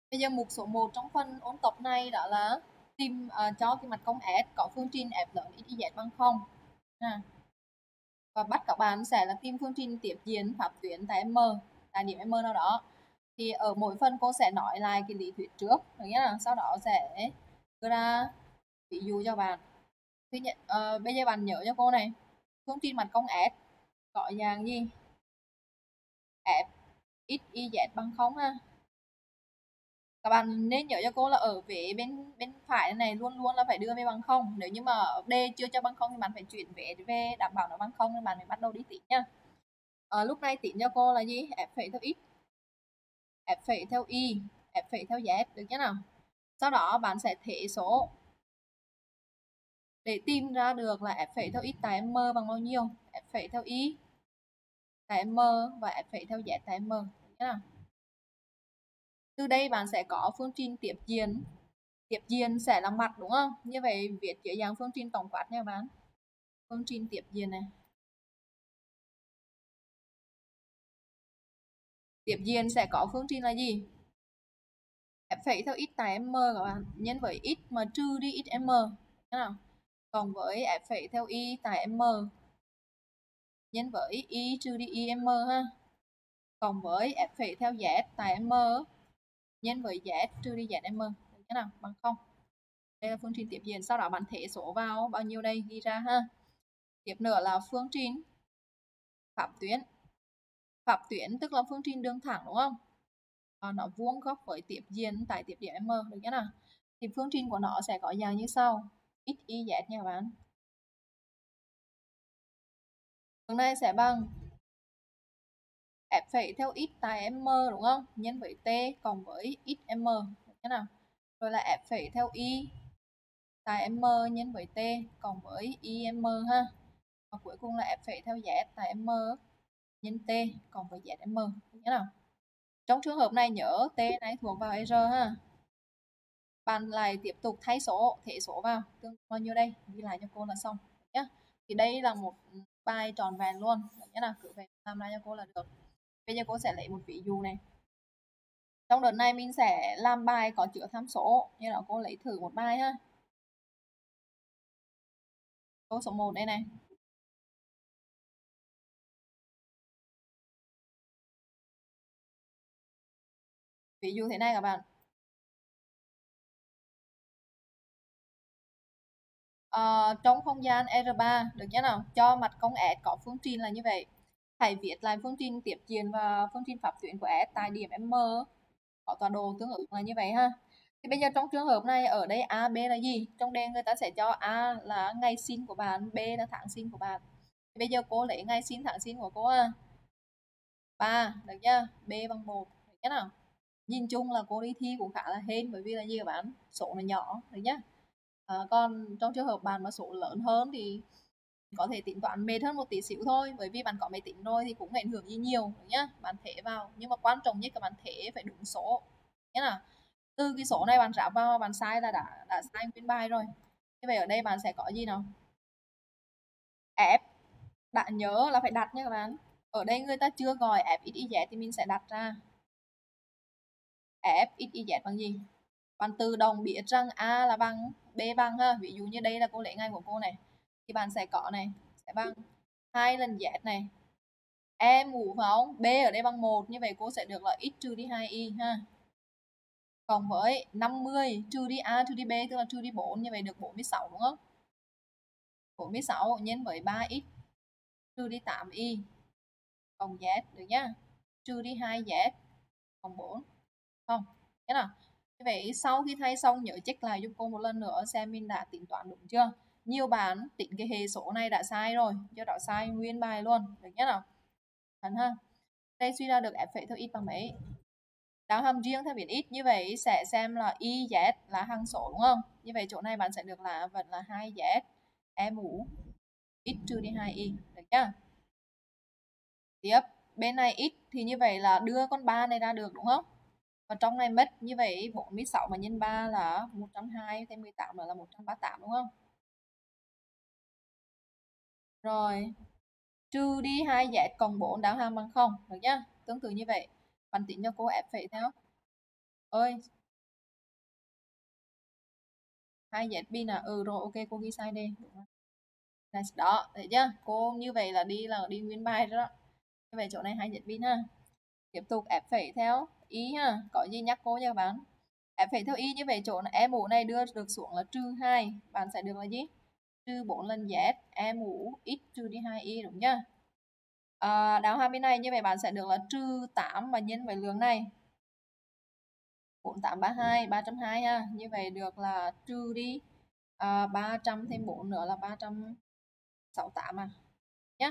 Bây giờ mục số 1 trong phần ôn tập này đó là tìm cho cái mặt công S có phương trình f lớn x, y, z bằng 0. Và bắt các bạn sẽ là tìm phương trình tiếp diện pháp tuyến tại M, tại điểm M nào đó. Thì ở mỗi phần cô sẽ nói lại cái lý thuyết trước, được nhá. Sau đó sẽ đưa ra ví dụ cho bạn. Bây giờ bạn nhớ cho cô này, phương trình mặt công S có dạng gì? F x, y, z bằng 0 ha. Các bạn nên nhớ cho cô là ở vế bên bên phải này luôn luôn là phải đưa về bằng 0. Nếu như mà D chưa cho bằng 0 thì bạn phải chuyển vế về đảm bảo nó bằng 0 thì bạn mới bắt đầu đi tính nhá. Lúc này tính cho cô là gì? F phẩy theo x, F phẩy theo y, F phẩy theo z, được chưa nào? Sau đó bạn sẽ thế số để tìm ra được là F phẩy theo x tại M bằng bao nhiêu, F phẩy theo y tại M và F phẩy theo z tại M, được chưa nào? Từ đây bạn sẽ có phương trình tiếp diện. Tiếp diện sẽ là mặt đúng không? Như vậy viết dưới dạng phương trình tổng quát nha bạn. Phương trình tiếp diện này. Tiếp diện sẽ có phương trình là gì? F phẩy theo x tại M các bạn, nhân với x mà trừ đi x m. Thế nào? Cộng với F phẩy theo y tại M nhân với y trừ đi y m ha. Cộng với F phẩy theo z tại M nhân với z trừ đi z m. Thế nào? Bằng 0. Đây là phương trình tiếp diện. Sau đó bạn thế số vào bao nhiêu đây ghi ra ha. Tiếp nữa là phương trình pháp tuyến. Pháp tuyến tức là phương trình đường thẳng đúng không? Nó vuông góc với tiếp diện tại tiếp điểm M, được chưa nào? Thì phương trình của nó sẽ có dạng như sau: x, y, z nha các bạn. Phương này sẽ bằng f phẩy theo x tại M đúng không? Nhân với t cộng với x m, được chưa nào? Rồi là f phẩy theo y tại M nhân với t cộng với y m ha. Và cuối cùng là f phẩy theo z tại M nhân t cộng với z m, được chưa nào? Trong trường hợp này nhớ t này thuộc vào r ha. Bạn lại tiếp tục thay số, thế số vào tương bao nhiêu đây, ghi lại cho cô là xong nhé. Thì đây là một bài tròn vẹn luôn, nhé là cứ về làm lại cho cô là được. Bây giờ cô sẽ lấy một ví dụ này. Trong đợt này mình sẽ làm bài có chứa tham số, như là cô lấy thử một bài ha. Câu số 1 đây này. Ví dụ thế này các bạn. Trong không gian R3 được nhé nào, cho mặt công S có phương trình là như vậy. Hãy viết lại phương trình tiếp diện và phương trình pháp tuyến của S tại điểm M có tọa độ tương ứng là như vậy ha. Thì bây giờ trong trường hợp này ở đây A, B là gì? Trong đề người ta sẽ cho A là ngày sinh của bạn, B là tháng sinh của bạn. Thì bây giờ cô lấy ngày sinh tháng sinh của cô 3, được chưa? B bằng 1, được chưa nào? Nhìn chung là cô đi thi cũng khá là hên, bởi vì là gì các bạn? Số nó nhỏ, được nhá. Còn trong trường hợp bạn mà số lớn hơn thì có thể tính toán mệt hơn một tí xíu thôi, bởi vì bạn có máy tính rồi thì cũng ảnh hưởng gì nhiều, được nhá. Bạn thể vào, nhưng mà quan trọng nhất là bạn thể phải đúng số, nhé nào. Từ cái số này bạn ráp vào bạn sai là đã sai nguyên bài rồi. Như vậy ở đây bạn sẽ có gì nào? F đã nhớ là phải đặt nha các bạn. Ở đây người ta chưa gọi f x y z thì mình sẽ đặt ra f x y z bằng gì? Bạn tự động biết rằng A là bằng B bằng ha. Ví dụ như đây là cô lấy ngày của cô này, thì bạn sẽ có này sẽ bằng 2 lần z này, e mũ phải không? B ở đây bằng 1, như vậy cô sẽ được là x trừ đi 2y ha. Cộng với 50 trừ đi A trừ đi B tức là trừ đi 4, như vậy được 46 đúng không? 46 nhân với 3x trừ đi 8y cộng z, được nhá. Trừ đi 2z cộng 4. Không, thế nào? Như vậy sau khi thay xong nhớ check lại giúp cô một lần nữa xem mình đã tính toán đúng chưa. Nhiều bạn tính cái hệ số này đã sai rồi, do đó sai nguyên bài luôn, được nhá nào? Thành ha. Đây suy ra được f phẩy theo x bằng mấy? Đảo hàm riêng theo biến x, như vậy sẽ xem là y z là hằng số đúng không? Như vậy chỗ này bạn sẽ được là vẫn là 2z e mũ x trừ đi 2y, được chưa? Tiếp, bên này x thì như vậy là đưa con 3 này ra được đúng không? Và trong này mất, như vậy 46 mà nhân 3 là 120, thêm 18 nữa là 138 đúng không? Rồi, trừ đi 2z cộng 4 đảo hàm bằng 0, được nhá. Tương tự như vậy, bạn tính cho cô f phẩy theo ơi 2z pin à? Rồi ok, cô ghi sai đây. Đó, thấy chưa? Cô như vậy là đi nguyên bài rồi đó. Như vậy chỗ này 2z pin ha. Tiếp tục ép phẩy theo y ha. Có gì nhắc cô nha các bạn. Ép phẩy theo y như vậy chỗ này e mũ này đưa được xuống là -2. Bạn sẽ được là gì? -4 lần z e mũ x trừ đi 2y đúng chưa? Đảo hai bên này như vậy bạn sẽ được là -8 và nhân với lượng này 4832 320 ha. Như vậy được là trừ đi 300 thêm 4 nữa là 368 à nhá.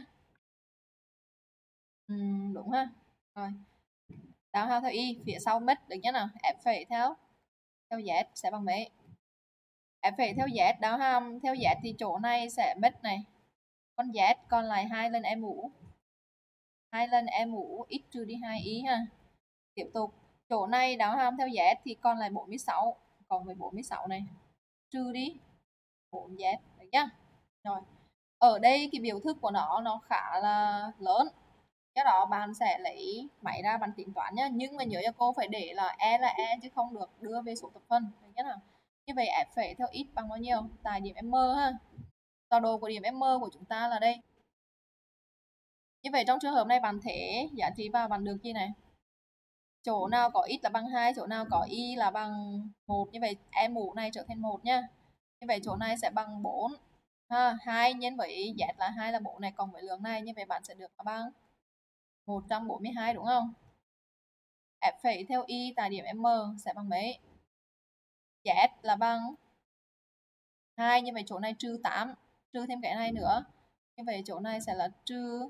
Đúng ha. Rồi. Đảo hai theo y phía sau mất được nhá nào. F phẩy theo z sẽ bằng mấy? F phẩy theo z đảo hàm theo z thì chỗ này sẽ mất này. Con z còn lại 2 lần e mũ. 2 lần e mũ x trừ đi 2y ha. Tiếp tục chỗ này đảo hàm theo z thì còn lại 46 cộng với 46 này trừ đi 4z được nhá. Rồi ở đây cái biểu thức của nó khá là lớn, do đó bạn sẽ lấy máy ra bạn tính toán nhá, nhưng mà nhớ cho cô phải để là e chứ không được đưa về số thập phân được nhá nào. Như vậy f phẩy theo x bằng bao nhiêu tại điểm m ha. Tọa độ của điểm m của chúng ta là đây. Như vậy trong trường hợp này bạn thế giá trị vào bạn được gì này, chỗ nào có x là bằng 2, chỗ nào có y là bằng 1, như vậy em mũ này trở thành 1 nhá. Như vậy chỗ này sẽ bằng 4 ha, 2 nhân với z là 2 là 4 này cộng với lượng này, như vậy bạn sẽ được là bằng 142 đúng không? F phẩy theo y tại điểm M sẽ bằng mấy? Z là bằng 2, như vậy chỗ này -8, trừ thêm cái này nữa. Như vậy chỗ này sẽ là trừ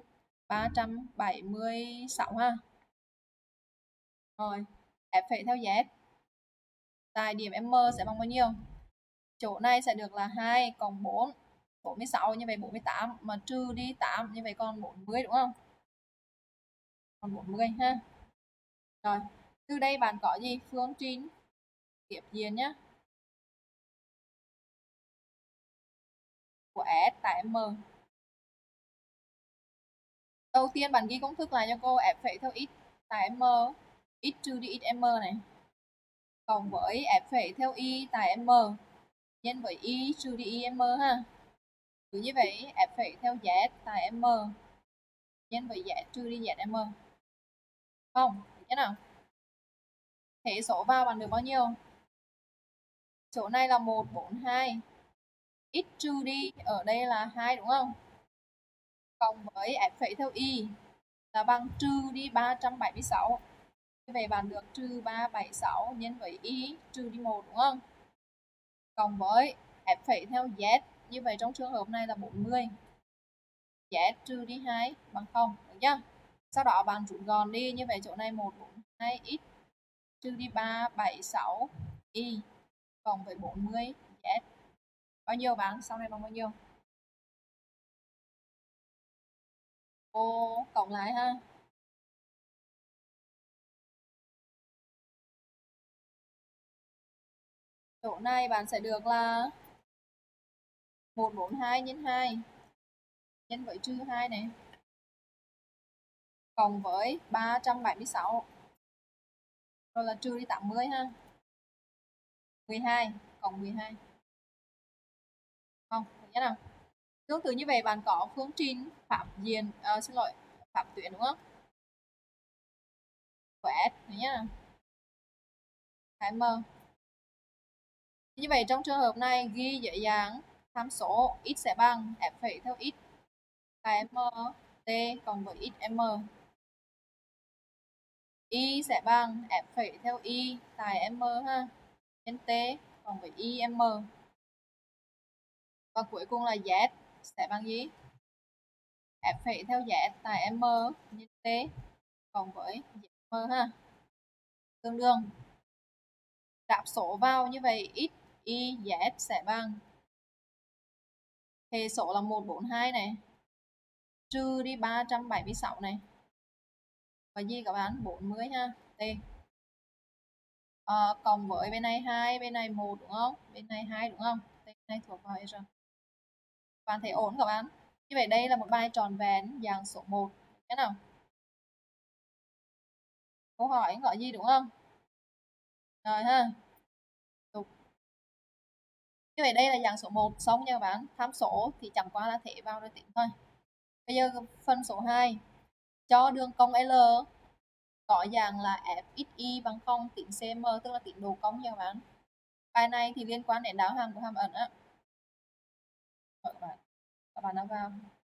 376 ha. Rồi, F phẩy theo Z tại điểm M sẽ bằng bao nhiêu? Chỗ này sẽ được là 2 cộng 4, 46, như vậy 48, mà trừ đi 8, như vậy còn 40 đúng không? Còn 40 ha. Rồi, từ đây bạn có gì? Phương trình tiếp diện nhé. Của S tại M. Đầu tiên bạn ghi công thức lại cho cô F phẩy theo x tại M, x trừ đi xm này, cộng với F phẩy theo y tại M nhân với y trừ đi im ha. Cứ như vậy F phẩy theo z tại M nhân với z trừ đi zm. Không, thế nào? Thế số vào bạn được bao nhiêu? Chỗ này là 142. X trừ đi ở đây là 2 đúng không? Cộng với F phẩy theo y là bằng trừ đi 376. Như vậy bạn được trừ 376 nhân với y trừ đi 1 đúng không? Cộng với F phẩy theo z, như vậy trong trường hợp này là 40. Z trừ đi 2 bằng 0, được chưa? Sau đó bạn rút gọn đi, như vậy chỗ này 142x trừ đi 376 y cộng với 40 z bao nhiêu bạn? Sau này bằng bao nhiêu? Cô cộng lại ha. Chỗ này bạn sẽ được là 142 nhân 2 nhân với trừ 2 này cộng với 376 rồi là trừ đi 80 ha. 12 cộng 12. Không, được nào? Tương tự như vậy bạn có phương trình phạm diện xin lỗi, phạm tuyến đúng không? Của S này nhá. M. Như vậy trong trường hợp này ghi dễ dàng tham số x sẽ bằng f phẩy theo x tại m t cộng với xm. Y sẽ bằng f phẩy theo y tại m ha nhân t cộng với im. Và cuối cùng là z sẽ bằng gì? F phẩy theo z tại m nhân t cộng với zm ha. Tương đương ráp số vào như vậy x y z sẽ bằng hệ số là 142 này trừ đi 376 này và gì các bạn? 40 ha. T. Cộng với bên này 2, bên này 1 đúng không? Bên này 2 đúng không? T này thuộc vào R. Bạn thấy ổn các bạn? Như vậy đây là một bài tròn vẹn dạng số 1. Thế nào? Câu hỏi gọi gì đúng không? Rồi ha. Tục. Như vậy đây là dạng số 1 xong nha các bạn. Tham số thì chẳng qua là thể vào rồi tính thôi. Bây giờ phần số 2. Cho đường cong L có dạng là fxy bằng 0 tính cm, tức là tính độ cong nha các bạn. Bài này thì liên quan đến đáo hàm của hàm ẩn á. Các bạn đã vào.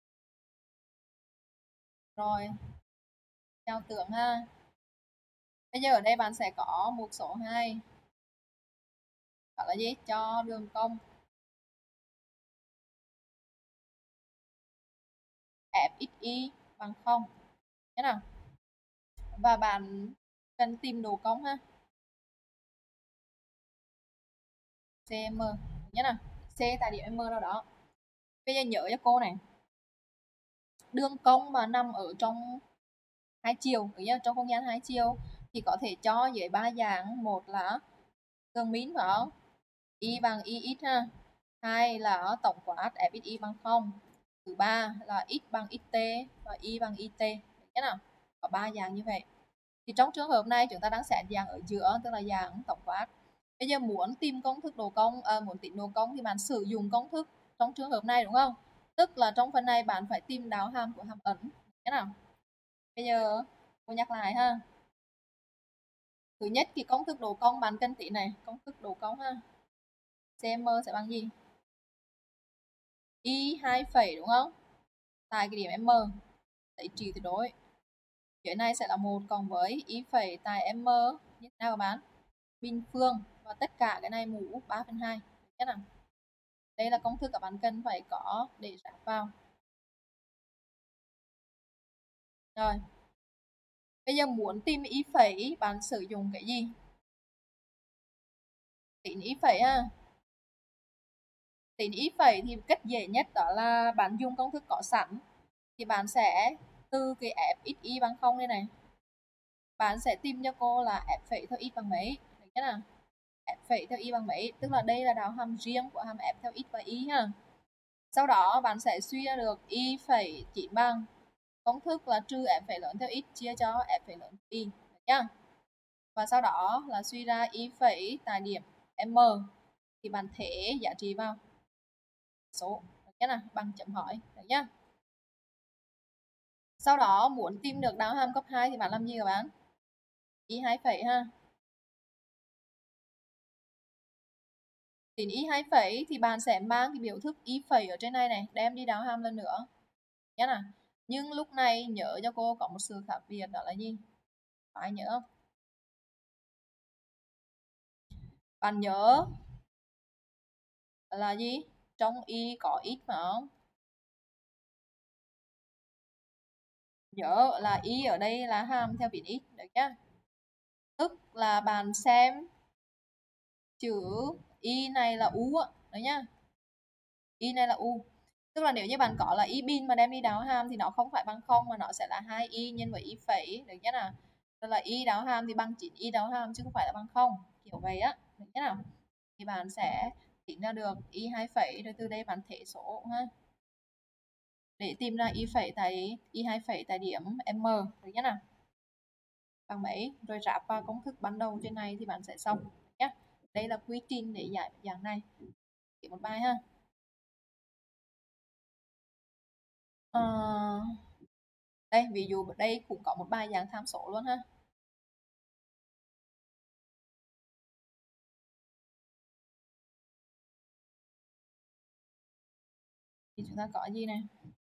Rồi. Chào tưởng ha. Bây giờ ở đây bạn sẽ có mục số 2. Đó là gì? Cho đường cong fxy bằng 0. Thế nào? Và bạn cần tìm độ cong ha. cm nhé nào. C tại điểm m đâu đó. Bây giờ nhớ cho cô này. Đường cong mà nằm ở trong hai chiều, trong không gian hai chiều thì có thể cho dưới ba dạng. Một là tường mín phải không? Y bằng y x ha. Hai là tổng quát fxy bằng 0. Thứ ba là x bằng xt và y bằng it. Thế nào? Có ba dạng như vậy. Thì trong trường hợp này chúng ta đang xét dạng ở giữa, tức là dạng tổng quát. Bây giờ muốn tìm công thức độ cong, muốn tính độ cong thì bạn sử dụng công thức trong trường hợp này đúng không? Tức là trong phần này bạn phải tìm đáo hàm của hàm ẩn. Thế nào? Bây giờ cô nhắc lại ha. Thứ nhất thì công thức độ cong bạn cần tí này, công thức độ cong ha. CM sẽ bằng gì? Y 2 phẩy đúng không? Tại cái điểm M lấy trị tuyệt đối. Chuyện này sẽ là 1 cộng với y phẩy tại m như thế nào các bạn? Bình phương, và tất cả cái này mũ 3/2. Được nào? Đây là công thức các bạn cần phải có để ráp vào. Rồi. Bây giờ muốn tìm y phẩy bạn sử dụng cái gì? Tính y phẩy ha. Tính y phẩy thì cách dễ nhất đó là bạn dùng công thức có sẵn. Thì bạn sẽ từ cái fxy bằng 0 đây này. Bạn sẽ tìm cho cô là f phẩy theo y bằng mấy. Được chưa nào? F phẩy theo y bằng mấy, tức là đây là đáo hàm riêng của hàm f theo x và y ha. Sau đó bạn sẽ suy ra được y phẩy chỉ bằng công thức là trừ f phẩy lớn theo x chia cho f phẩy lớn theo y. Được chưa? Và sau đó là suy ra y phẩy tại điểm m thì bạn thể giá trị vào số. Được chưa nào? Bằng chấm hỏi. Được chưa? Sau đó muốn tìm được đáo hàm cấp 2 thì bạn làm gì các bạn? Y 2 phẩy ha. Tính y 2 phẩy thì bạn sẽ mang cái biểu thức y phẩy ở trên này này, đem đi đáo hàm lần nữa. Nhớ nào. Nhưng lúc này nhớ cho cô có một sự khác biệt đó là gì? Phải nhớ không? Bạn nhớ là gì? Trong y có x phải không? Nhớ là y ở đây là hàm theo biến x, được chưa? Tức là bạn xem chữ y này là u á, đấy nhá. Y này là u. Tức là nếu như bạn có là y bin mà đem đi đáo hàm thì nó không phải bằng 0 mà nó sẽ là 2y nhân với y phẩy, được chưa nào? Tức là y đáo hàm thì bằng 9y đáo hàm chứ không phải là bằng 0, kiểu vậy á, được chưa nào? Thì bạn sẽ tính ra được y 2 phẩy rồi từ đây bạn thể số ha. Để tìm ra y phẩy tại y 2 phẩy tại điểm m, được chưa nào? Bằng mấy rồi ráp vào công thức ban đầu trên này thì bạn sẽ xong nhé. Đây là quy trình để giải dạng này. Chỉ một bài ha. Đây ví dụ đây cũng có một bài dạng tham số luôn ha. Thì chúng ta có gì này?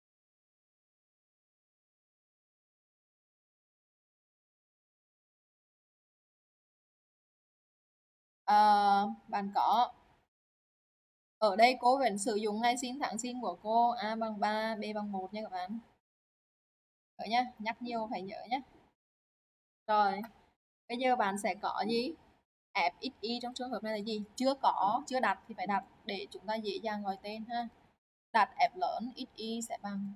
Bạn có ở đây cô vẫn sử dụng ngày sinh tháng sinh của cô, A bằng 3, B bằng 1 nha các bạn. Nhớ nhá, nhắc nhiều phải nhớ nhé. Rồi, bây giờ bạn sẽ có gì? fxy trong trường hợp này là gì? Chưa đặt thì phải đặt để chúng ta dễ dàng gọi tên ha. Đặt f lớn xy sẽ bằng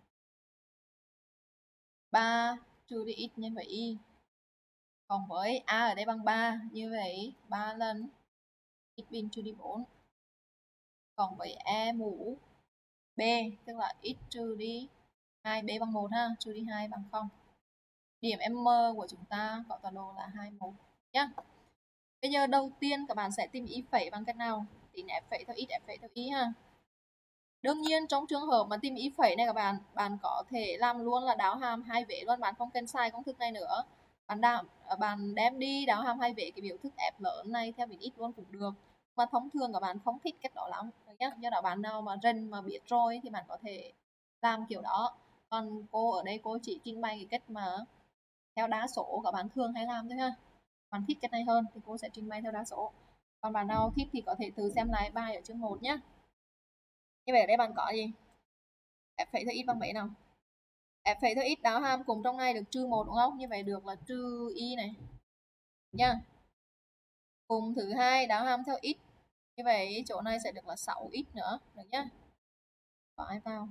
3 trừ đi x nhân với y. Còn với a ở đây bằng 3, như vậy 3 lần x bình trừ đi 4. Còn với e mũ b, tức là x trừ đi 2, b bằng 1 ha, trừ đi 2 bằng 0. Điểm m của chúng ta có tọa độ là 21 nhá. Bây giờ đầu tiên các bạn sẽ tìm y phẩy bằng cách nào? Tính f phẩy theo x, f phẩy theo y ha. Đương nhiên trong trường hợp mà tìm y phẩy này các bạn có thể làm luôn là đáo hàm hai vế luôn, bạn không cần xài công thức này nữa. Bạn đem đi đáo hàm hai vế cái biểu thức f lớn này theo biến x luôn cũng được. Mà thông thường các bạn không thích cách đó lắm nhá. Do đó bạn nào mà rành mà biết rồi thì bạn có thể làm kiểu đó. Còn cô ở đây cô chỉ trình bày cái cách mà theo đa số các bạn thường hay làm thôi ha. Bạn thích cách này hơn thì cô sẽ trình bày theo đa số. Còn bạn nào thích thì có thể thử xem lại bài ở chương 1 nhé. Như vậy ở đây bạn có gì? F phẩy theo x bằng mấy nào? F phẩy theo x đáo hàm cùng trong này được trừ 1 đúng không? Như vậy được là trừ y này. Nha. Cùng thứ hai đáo hàm theo x. Như vậy chỗ này sẽ được là 6x nữa, được nhá. Có ai vào?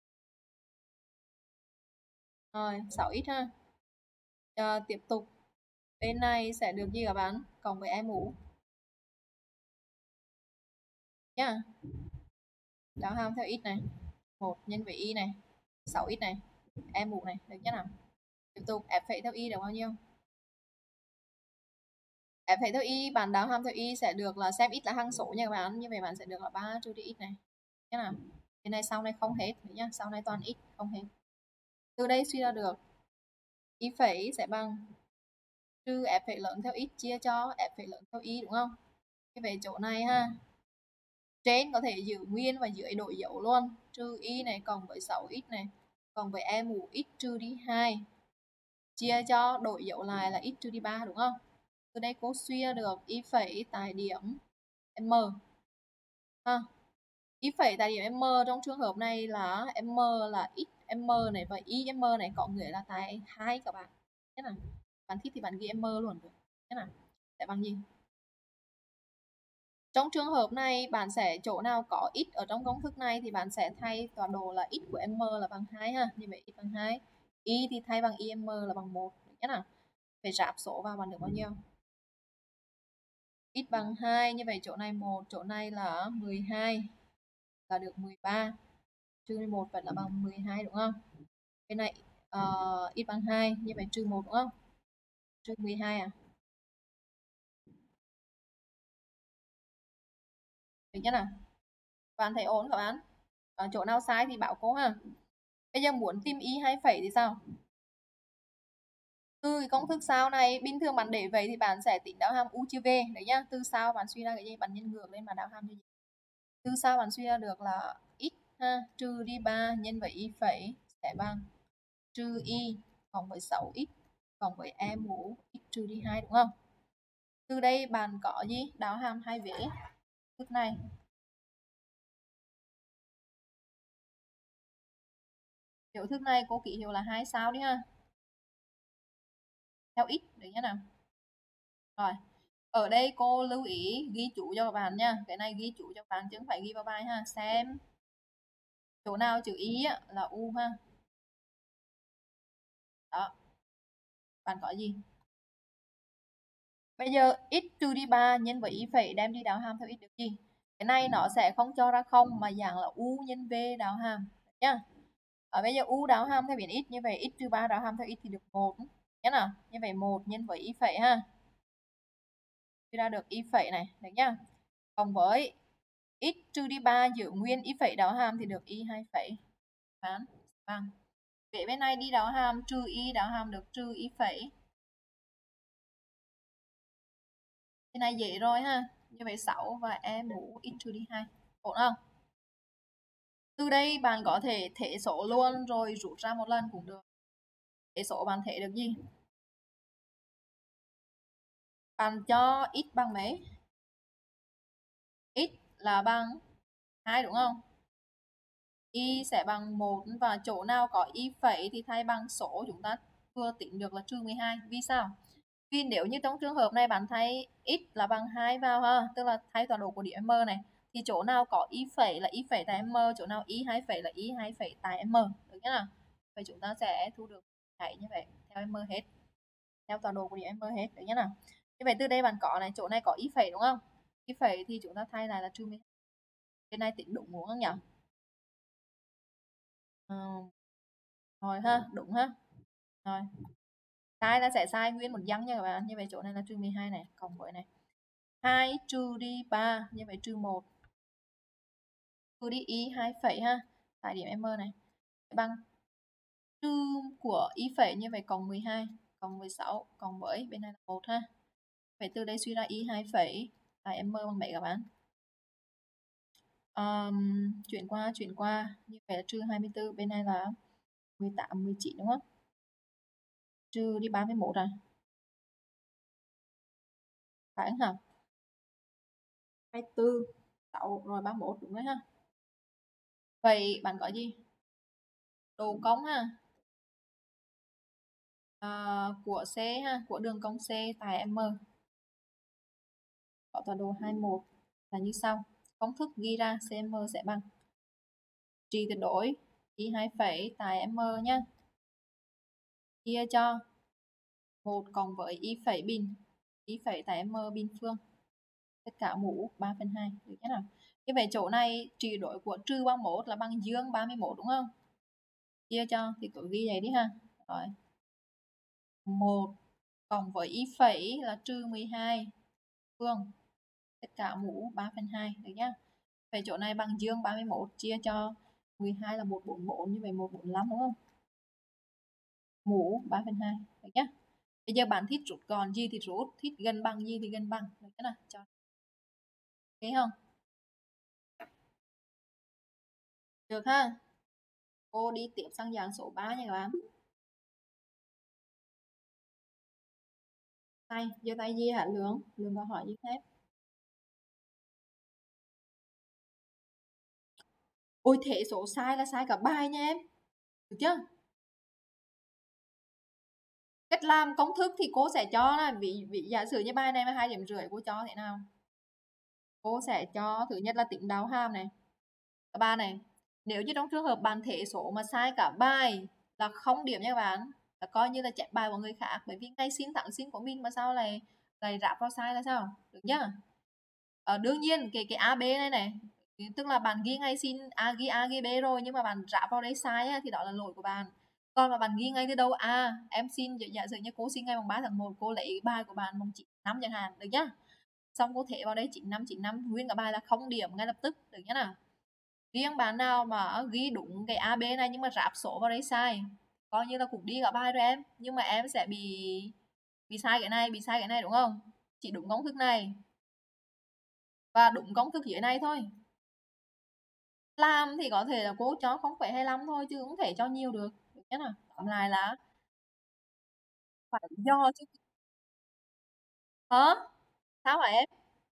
Rồi, 6x ha. Tiếp tục. Bên này sẽ được gì các bạn? Cộng với e mũ. Nha. Đáo hàm theo x này. 1 nhân với y này. 6x này. E mũ này, được nhá nào. Tiếp tục f phẩy theo y được bao nhiêu? F phẩy theo y, bạn đáo hàm theo y sẽ được là xem x là hằng số nha các bạn. Như vậy bạn sẽ được là 3 trừ đi x này. Thế nào? Cái này sau này không hết nữa nhá, sau này toàn x không hết. Từ đây suy ra được y phẩy sẽ bằng trừ f phẩy lớn theo x chia cho f phẩy lớn theo y đúng không? Như vậy chỗ này ha. Trên có thể giữ nguyên và dưới đổi dấu luôn. Trừ y này cộng với 6x này cộng với e mũ x trừ đi 2 chia cho đổi dấu lại là x trừ đi 3 đúng không? Từ đây cô suy ra được y phẩy tại điểm M ha. Y phẩy tại điểm M trong trường hợp này là M là x M này và y M này có nghĩa là tại 2 các bạn. Thế nào? Bạn thích thì bạn ghi M luôn được. Thế nào? Sẽ bằng gì? Trong trường hợp này bạn sẽ chỗ nào có x ở trong công thức này thì bạn sẽ thay tọa độ là x của M là bằng 2 ha. Như vậy x bằng 2. Y thì thay bằng y M là bằng 1. Được nào? Phải ráp số vào bạn được bao nhiêu? X bằng 2, như vậy chỗ này 1, chỗ này là 12 là được 13. Trừ 11 vẫn là bằng 12 đúng không? Cái này x bằng 2, như vậy trừ 1 đúng không? Trừ 12 à? Được chưa nào? Bạn thấy ổn các bạn? Chỗ nào sai thì bảo cô ha. Bây giờ muốn tìm y 2 phẩy thì sao? Từ cái công thức sau này, bình thường bạn để vậy thì bạn sẽ tính đáo hàm u chia v. Đấy nhá, từ sau bạn suy ra cái gì? Bạn nhân ngược lên mà đáo hàm cho gì? Từ sau bạn suy ra được là x ha, trừ đi 3 nhân với y phẩy sẽ bằng trừ y cộng với 6x cộng với e mũ x trừ đi 2 đúng không? Từ đây bạn có gì? Đáo hàm hai vế. Thức này. Biểu thức này cô ký hiệu là 2 sao đi ha. Theo x đấy nhá nào. Rồi. Ở đây cô lưu ý ghi chú cho các bạn nha. Cái này ghi chú cho các bạn chứ không phải ghi vào bài ha. Xem chỗ nào chữ y là u ha. Đó. Bạn có gì? Bây giờ x trừ đi 3 nhân với y phẩy đem đi đáo hàm theo x được gì? Cái này nó sẽ không cho ra không mà dạng là u nhân v đáo hàm nhá. Ở bây giờ u đáo hàm theo biến x, như vậy x trừ 3 đáo hàm theo x thì được 1 nhá nào. Như vậy 1 nhân với y phẩy ha. Suy ra được y phẩy này, được nhá. Cộng với x trừ đi 3 giữ nguyên y phẩy đáo hàm thì được y 2 phẩy. Bán bằng. Vậy bên này đi đáo hàm trừ y đáo hàm được trừ y phẩy. Cái này dễ rồi ha. Như vậy 6 và e mũ x trừ đi 2. Ổn không? Từ đây bạn có thể thể số luôn rồi rút ra một lần cũng được. Thể số bạn thể được gì? Bạn cho x bằng mấy? X là bằng 2 đúng không? Y sẽ bằng 1 và chỗ nào có y phẩy thì thay bằng số chúng ta vừa tính được là trừ 12. Vì sao? Vì nếu như trong trường hợp này bạn thay x là bằng 2 vào ha, tức là thay tọa độ của điểm M này, thì chỗ nào có y phẩy là y phẩy tại M, chỗ nào y 2 phẩy là y 2 phẩy tại M, được nhá nào? Vậy chúng ta sẽ thu được chạy như vậy theo M hết. Theo tọa độ của điểm M hết, được nhá nào? Như vậy từ đây bạn có này, chỗ này có y phẩy đúng không? Y phẩy thì chúng ta thay lại là trừ 12. Bên này tính đúng đúng không nhỉ? Rồi ha, đúng ha. Rồi. Sai là sẽ sai nguyên một dăng nha các bạn. Như vậy chỗ này là trừ 12 này, cộng với này. 2 trừ đi 3, như vậy trừ 1. Trừ đi y 2 phẩy ha, tại điểm M này. Bằng trừ của y phẩy, như vậy cộng 12, cộng 16, cộng với bên này là 1 ha. Vậy từ đây suy ra y 2 phẩy tại M bằng mấy các bạn? Chuyển qua, như vậy là trừ 24, bên này là 18, 19 đúng không? Trừ đi 31 à? Phải không hả? 24, 6 rồi 31 đúng đấy ha. Vậy bạn có gì? Độ cong ha. Của C ha, của đường cong C tại M. Có tọa độ 21 là như sau. Công thức ghi ra CM sẽ bằng trị tuyệt đối y 2 phẩy tại M nhá. Chia cho 1 cộng với y phẩy bình, y phẩy tại M bình phương. Tất cả mũ 3/2 được nhé nào. Như vậy chỗ này trị đối của trừ 31 là bằng dương 31 đúng không? Chia cho thì cứ ghi vậy đi ha. Rồi. 1 cộng với y phẩy là trừ 12 phương. Tất cả mũ 3/2 được nhá. Vậy chỗ này bằng dương 31 chia cho 12 là 144, như vậy 145 đúng không? Mũ 3/2 được nhá. Bây giờ bạn thích rút gọn gì thì rút, thích gần bằng gì thì gần bằng, được chưa nào? Cho thế không? Được ha. Cô đi tiếp sang dạng số 3 nha các bạn. Tay, giơ tay gì hả Lương? Lương có hỏi gì khác? Ôi thế số sai là sai cả bài nha em. Được chưa? Cách làm công thức thì cô sẽ cho là vì giả sử như bài này mà 2,5 điểm cô cho thế nào? Cô sẽ cho thứ nhất là tính đáo hàm này. Các bạn này, nếu như trong trường hợp bạn thể số mà sai cả bài là 0 điểm nha các bạn, là coi như là chép bài của người khác, bởi vì ngay xin thẳng xin của mình mà sao lại ráp vào sai là sao? Được nhá. Đương nhiên cái AB này này, tức là bạn ghi ngay xin ghi A ghi B rồi nhưng mà bạn ráp vào đấy sai á, thì đó là lỗi của bạn. Còn mà bạn ghi ngay từ đầu em xin giả sử như cô xin ngày 3 tháng 1, cô lấy bài của bạn mùng 9 năm chẳng hạn, được nhá. Xong cô thể vào đây 95 nguyên cả bài là 0 điểm ngay lập tức, được nhá nào. Riêng bạn nào mà ghi đúng cái AB này nhưng mà ráp số vào đấy sai, coi như là cũng đi cả bài rồi em, nhưng mà em sẽ bị sai cái này, bị sai cái này đúng không? Chỉ đúng công thức này và đúng công thức dưới này thôi. Làm thì có thể là cô cho 0,25 thôi chứ không thể cho nhiều được, được nhá nào. Tóm lại là phải do chứ. Hả? Sao hả em?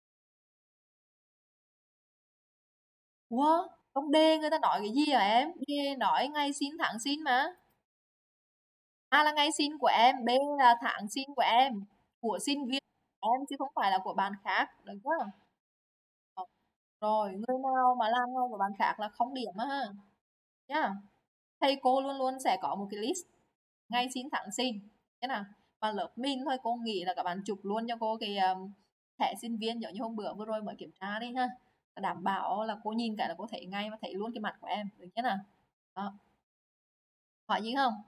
Ủa? Trong D người ta nói cái gì hả em? D nói ngày xin tháng xin mà. A là ngày sinh của em, B là tháng sinh của em, của sinh viên em chứ không phải là của bạn khác, được chưa? Ờ, rồi, người nào mà làm ngay của bạn khác là không điểm á ha. Nhá. Thầy cô luôn luôn sẽ có một cái list ngày sinh tháng sinh. Thế nào? Và lớp mình thôi cô nghĩ là các bạn chụp luôn cho cô cái thẻ sinh viên giống như hôm bữa vừa rồi mới kiểm tra đi ha. Đảm bảo là cô nhìn cái là cô thấy ngay và thấy luôn cái mặt của em, được chưa nào? Đó. Hỏi gì không?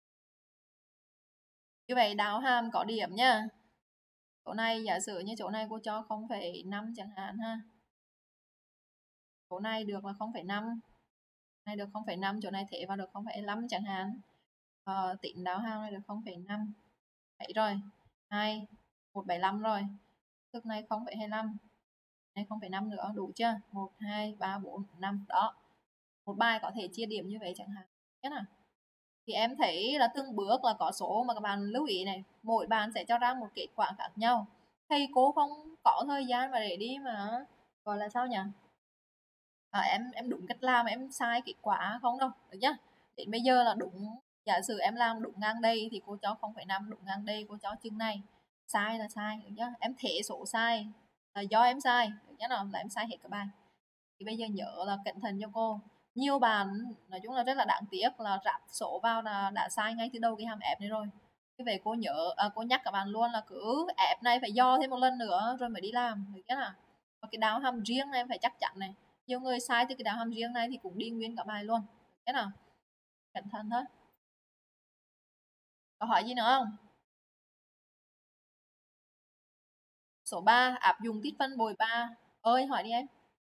Như vậy đào hàm có điểm nhá. Chỗ này giả sử như chỗ này cô cho 0,5 chẳng hạn ha. Chỗ này được là 0,5. Này được 0,5, chỗ này thể vào được 0,5 chẳng hạn. Tính đáo hàm này được 0,5. Đấy rồi. 2 175 rồi. Thức này 0,25. Này 0,5 nữa đủ chưa? 1 2 3 4 5 đó. Một bài có thể chia điểm như vậy chẳng hạn. Nhớ nào. Thì em thấy là từng bước là có số mà các bạn lưu ý này, mỗi bạn sẽ cho ra một kết quả khác nhau. Thầy cô không có thời gian mà để đi mà gọi là sao nhỉ? Em đúng cách làm em sai kết quả không đâu, được nhá. Đến bây giờ là đúng, giả sử em làm đúng ngang đây thì cô cho 0,5, đúng ngang đây cô cho chừng này. Sai là sai, được nhá. Em thể số sai là do em sai, được nhá nào, là em sai hết cả bài. Thì bây giờ nhớ là cẩn thận cho cô. Nhiều bạn nói chung là rất là đáng tiếc là ráp số vào là đã sai ngay từ đầu cái hàm ép này rồi. Như vậy cô nhớ cô nhắc các bạn luôn là cứ ép này phải do thêm một lần nữa rồi mới đi làm, được chưa nào? Và cái đáo hàm riêng này em phải chắc chắn này. Nhiều người sai từ cái đáo hàm riêng này thì cũng đi nguyên cả bài luôn. Được chưa nào? Cẩn thận thôi. Có hỏi gì nữa không? Số 3 áp dụng tích phân bội 3. Ơi hỏi đi em.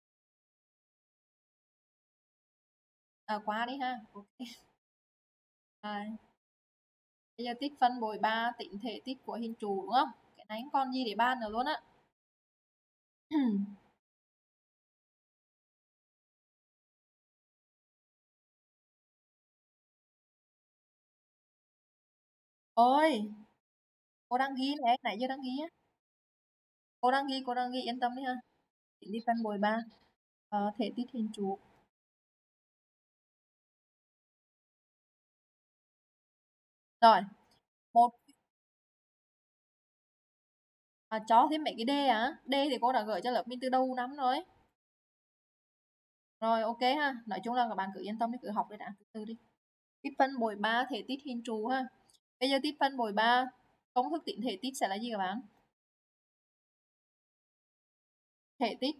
Qua đi ha. Ok. Bây giờ tích phân bội 3 tính thể tích của hình trụ đúng không? Cái này không còn gì để bàn nữa luôn á. Ôi, cô đang ghi này, nãy giờ đang ghi á. Cô đang ghi, yên tâm đi ha. Tính tích phân bội 3. Thể tích hình trụ. Rồi, một cho thêm mấy cái D á. D thì cô đã gửi cho lớp mình từ đầu năm rồi. Rồi ok ha. Nói chung là các bạn cứ yên tâm đi, cứ học đi đã, từ từ đi. Tích phân bội 3 thể tích hình trụ ha. Bây giờ tích phân bội 3 công thức tính thể tích sẽ là gì các bạn? Thể tích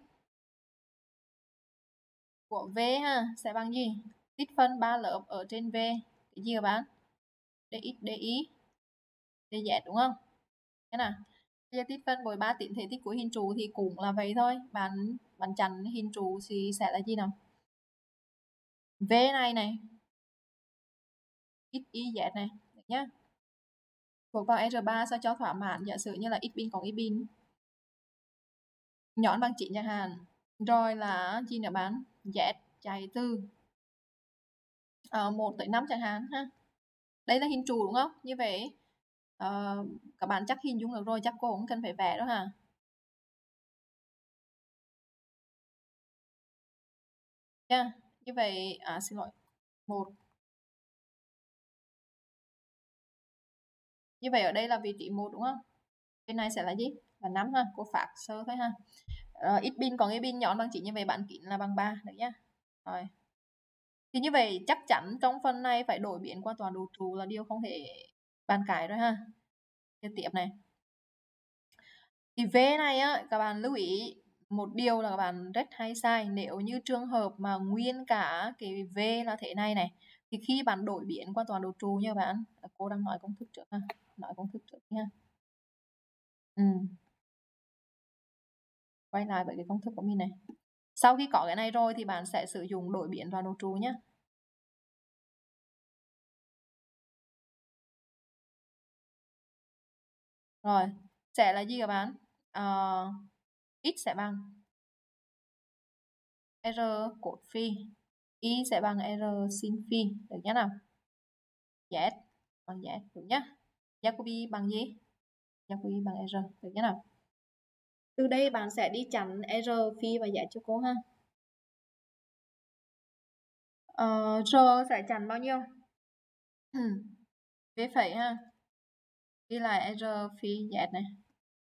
của V ha sẽ bằng gì? Tích phân 3 lớp ở trên V. Cái gì các bạn? Dx, dy, dz đúng không? Thế nào? Bây giờ tích phân bội 3 tính thể tích của hình trụ thì cũng là vậy thôi. Bạn chặn hình trụ thì sẽ là gì nào? V này này. X, y, z này. Được nhá. Thuộc vào R3 sao cho thỏa mãn, giả sử như là x bin cộng y bin nhón bằng 9 chẳng hạn. Rồi là gì nữa bạn? Z chạy từ 1 tới 5 chẳng hạn ha. Đây là hình trụ đúng không? Như vậy các bạn chắc hình dung được rồi, chắc cô cũng cần phải vẽ đó ha. Yeah. Như vậy xin lỗi, 1. Như vậy ở đây là vị trí 1 đúng không? Bên này sẽ là gì? Là 5 ha, cô phạt sơ thôi ha. X bin còn y bin nhón bằng 9, như vậy bạn kín là bằng 3 được nhá. Rồi. Thì như vậy chắc chắn trong phần này phải đổi biến qua tọa độ trụ là điều không thể bàn cãi rồi ha. Tiếp tiếp này. Thì V này á, các bạn lưu ý một điều là các bạn rất hay sai. Nếu như trường hợp mà nguyên cả cái V là thế này này, thì khi bạn đổi biến qua tọa độ trụ nha bạn. Cô đang nói công thức trước ha. Nói công thức trước nha. Quay lại với cái công thức của mình này. Sau khi có cái này rồi thì bạn sẽ sử dụng đổi biến tọa độ trụ nhé. Rồi, sẽ là gì các bạn? X sẽ bằng R cos phi, Y sẽ bằng R sin phi, được nhá nào? Z bằng Z, được nhá? Jacobi bằng gì? Jacobi bằng R, được nhá nào? Từ đây bạn sẽ đi chặn R, phi và Z cho cô ha. R sẽ chặn bao nhiêu? V phẩy ha. Đi lại R phi Z này.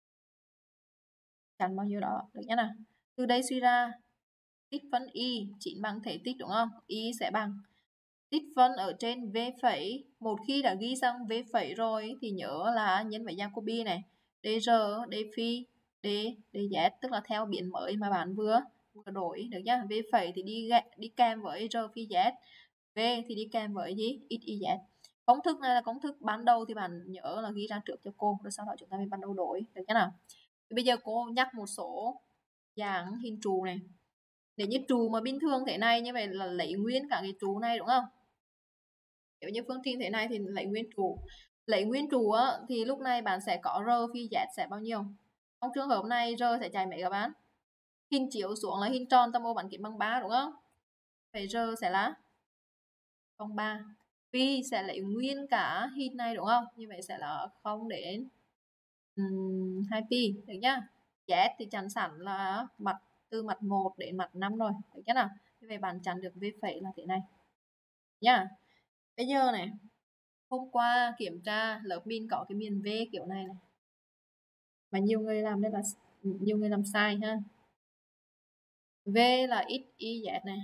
Chặn bao nhiêu đó, được nhá nào? Từ đây suy ra tích phân y chính bằng thể tích đúng không? Y sẽ bằng tích phân ở trên V phẩy. Một khi đã ghi sang V phẩy rồi thì nhớ là nhân với Jacobi này. dr, d phi, d, dz, tức là theo biến mới mà bạn vừa đổi được nhá. V phẩy thì đi kèm với r phi z. V thì đi kèm với gì? X, y, z. Công thức này là công thức ban đầu thì bạn nhớ là ghi ra trước cho cô, rồi sau đó chúng ta mới bắt đầu đổi, được nhá nào? Thì bây giờ cô nhắc một số dạng hình trụ này. Nếu như trụ mà bình thường thế này, như vậy là lấy nguyên cả cái trụ này đúng không? Nếu như phương trình thế này thì lấy nguyên trụ. Lấy nguyên trụ á, thì lúc này bạn sẽ có r phi z sẽ bao nhiêu? Trong trường hợp này r sẽ chạy mấy các bạn? Hình chiếu xuống là hình tròn, tâm ô bán kính bằng 3 đúng không? Vậy r sẽ là bằng 3. Phi sẽ lấy nguyên cả hình này đúng không? Như vậy sẽ là 0 đến 2 pi, được nhá? Z thì chắn sẵn là từ mặt 1 đến mặt 5 rồi, được chưa nào? Như vậy bạn chặn được V phẩy là thế này nhá. Bây giờ này, hôm qua kiểm tra lớp mình có cái miền V kiểu này này, mà nhiều người làm đây là nhiều người làm sai ha. V là x, y, z này.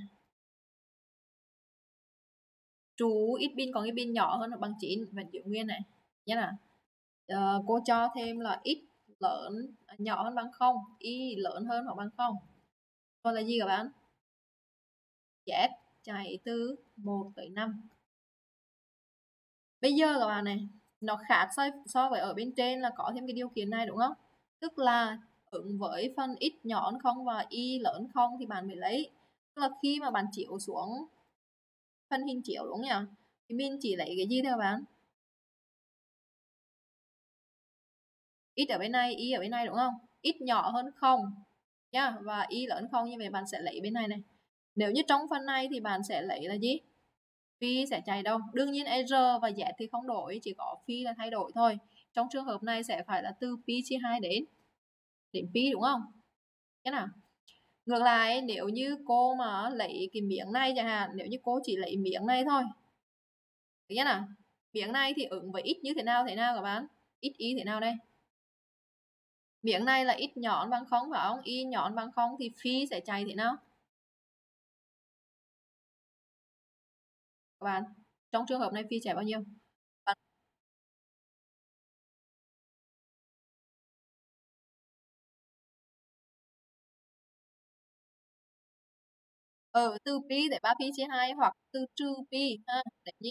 Chú x bin còn cái bin nhỏ hơn hoặc bằng 9 vẫn giữ nguyên này nhé nào. Cô cho thêm là x lớn nhỏ hơn bằng 0, y lớn hơn hoặc bằng 0. Còn là gì các bạn? Z chạy từ 1 tới 5. Bây giờ các bạn này, nó khác so với ở bên trên là có thêm cái điều kiện này đúng không? Tức là ứng với phần x nhỏ hơn 0 và y lớn hơn 0 thì bạn mới lấy. Tức là khi mà bạn chiếu xuống phần hình chiếu đúng không nhỉ? Thì mình chỉ lấy cái gì thôi các bạn? X ở bên này, y ở bên này đúng không? X nhỏ hơn 0 nhá, và y lớn hơn 0, như vậy bạn sẽ lấy bên này này. Nếu như trong phần này thì bạn sẽ lấy là gì? Phi sẽ chạy đâu? Đương nhiên R và Z thì không đổi, chỉ có phi là thay đổi thôi. Trong trường hợp này sẽ phải là từ pi chia 2 đến pi đúng không? Thế nào? Ngược lại, nếu như cô mà lấy cái miếng này chẳng hạn, nếu như cô chỉ lấy miếng này thôi. Được nào? Miếng này thì ứng với x như thế nào các bạn? X y thế nào đây? Miếng này là x nhỏ bằng 0 phải không? Y nhỏ bằng 0 thì phi sẽ chạy thế nào? Các bạn, trong trường hợp này phi chạy bao nhiêu? Bạn... từ pi để 3 pi chia 2 hoặc từ trừ pi ha, để nhỉ?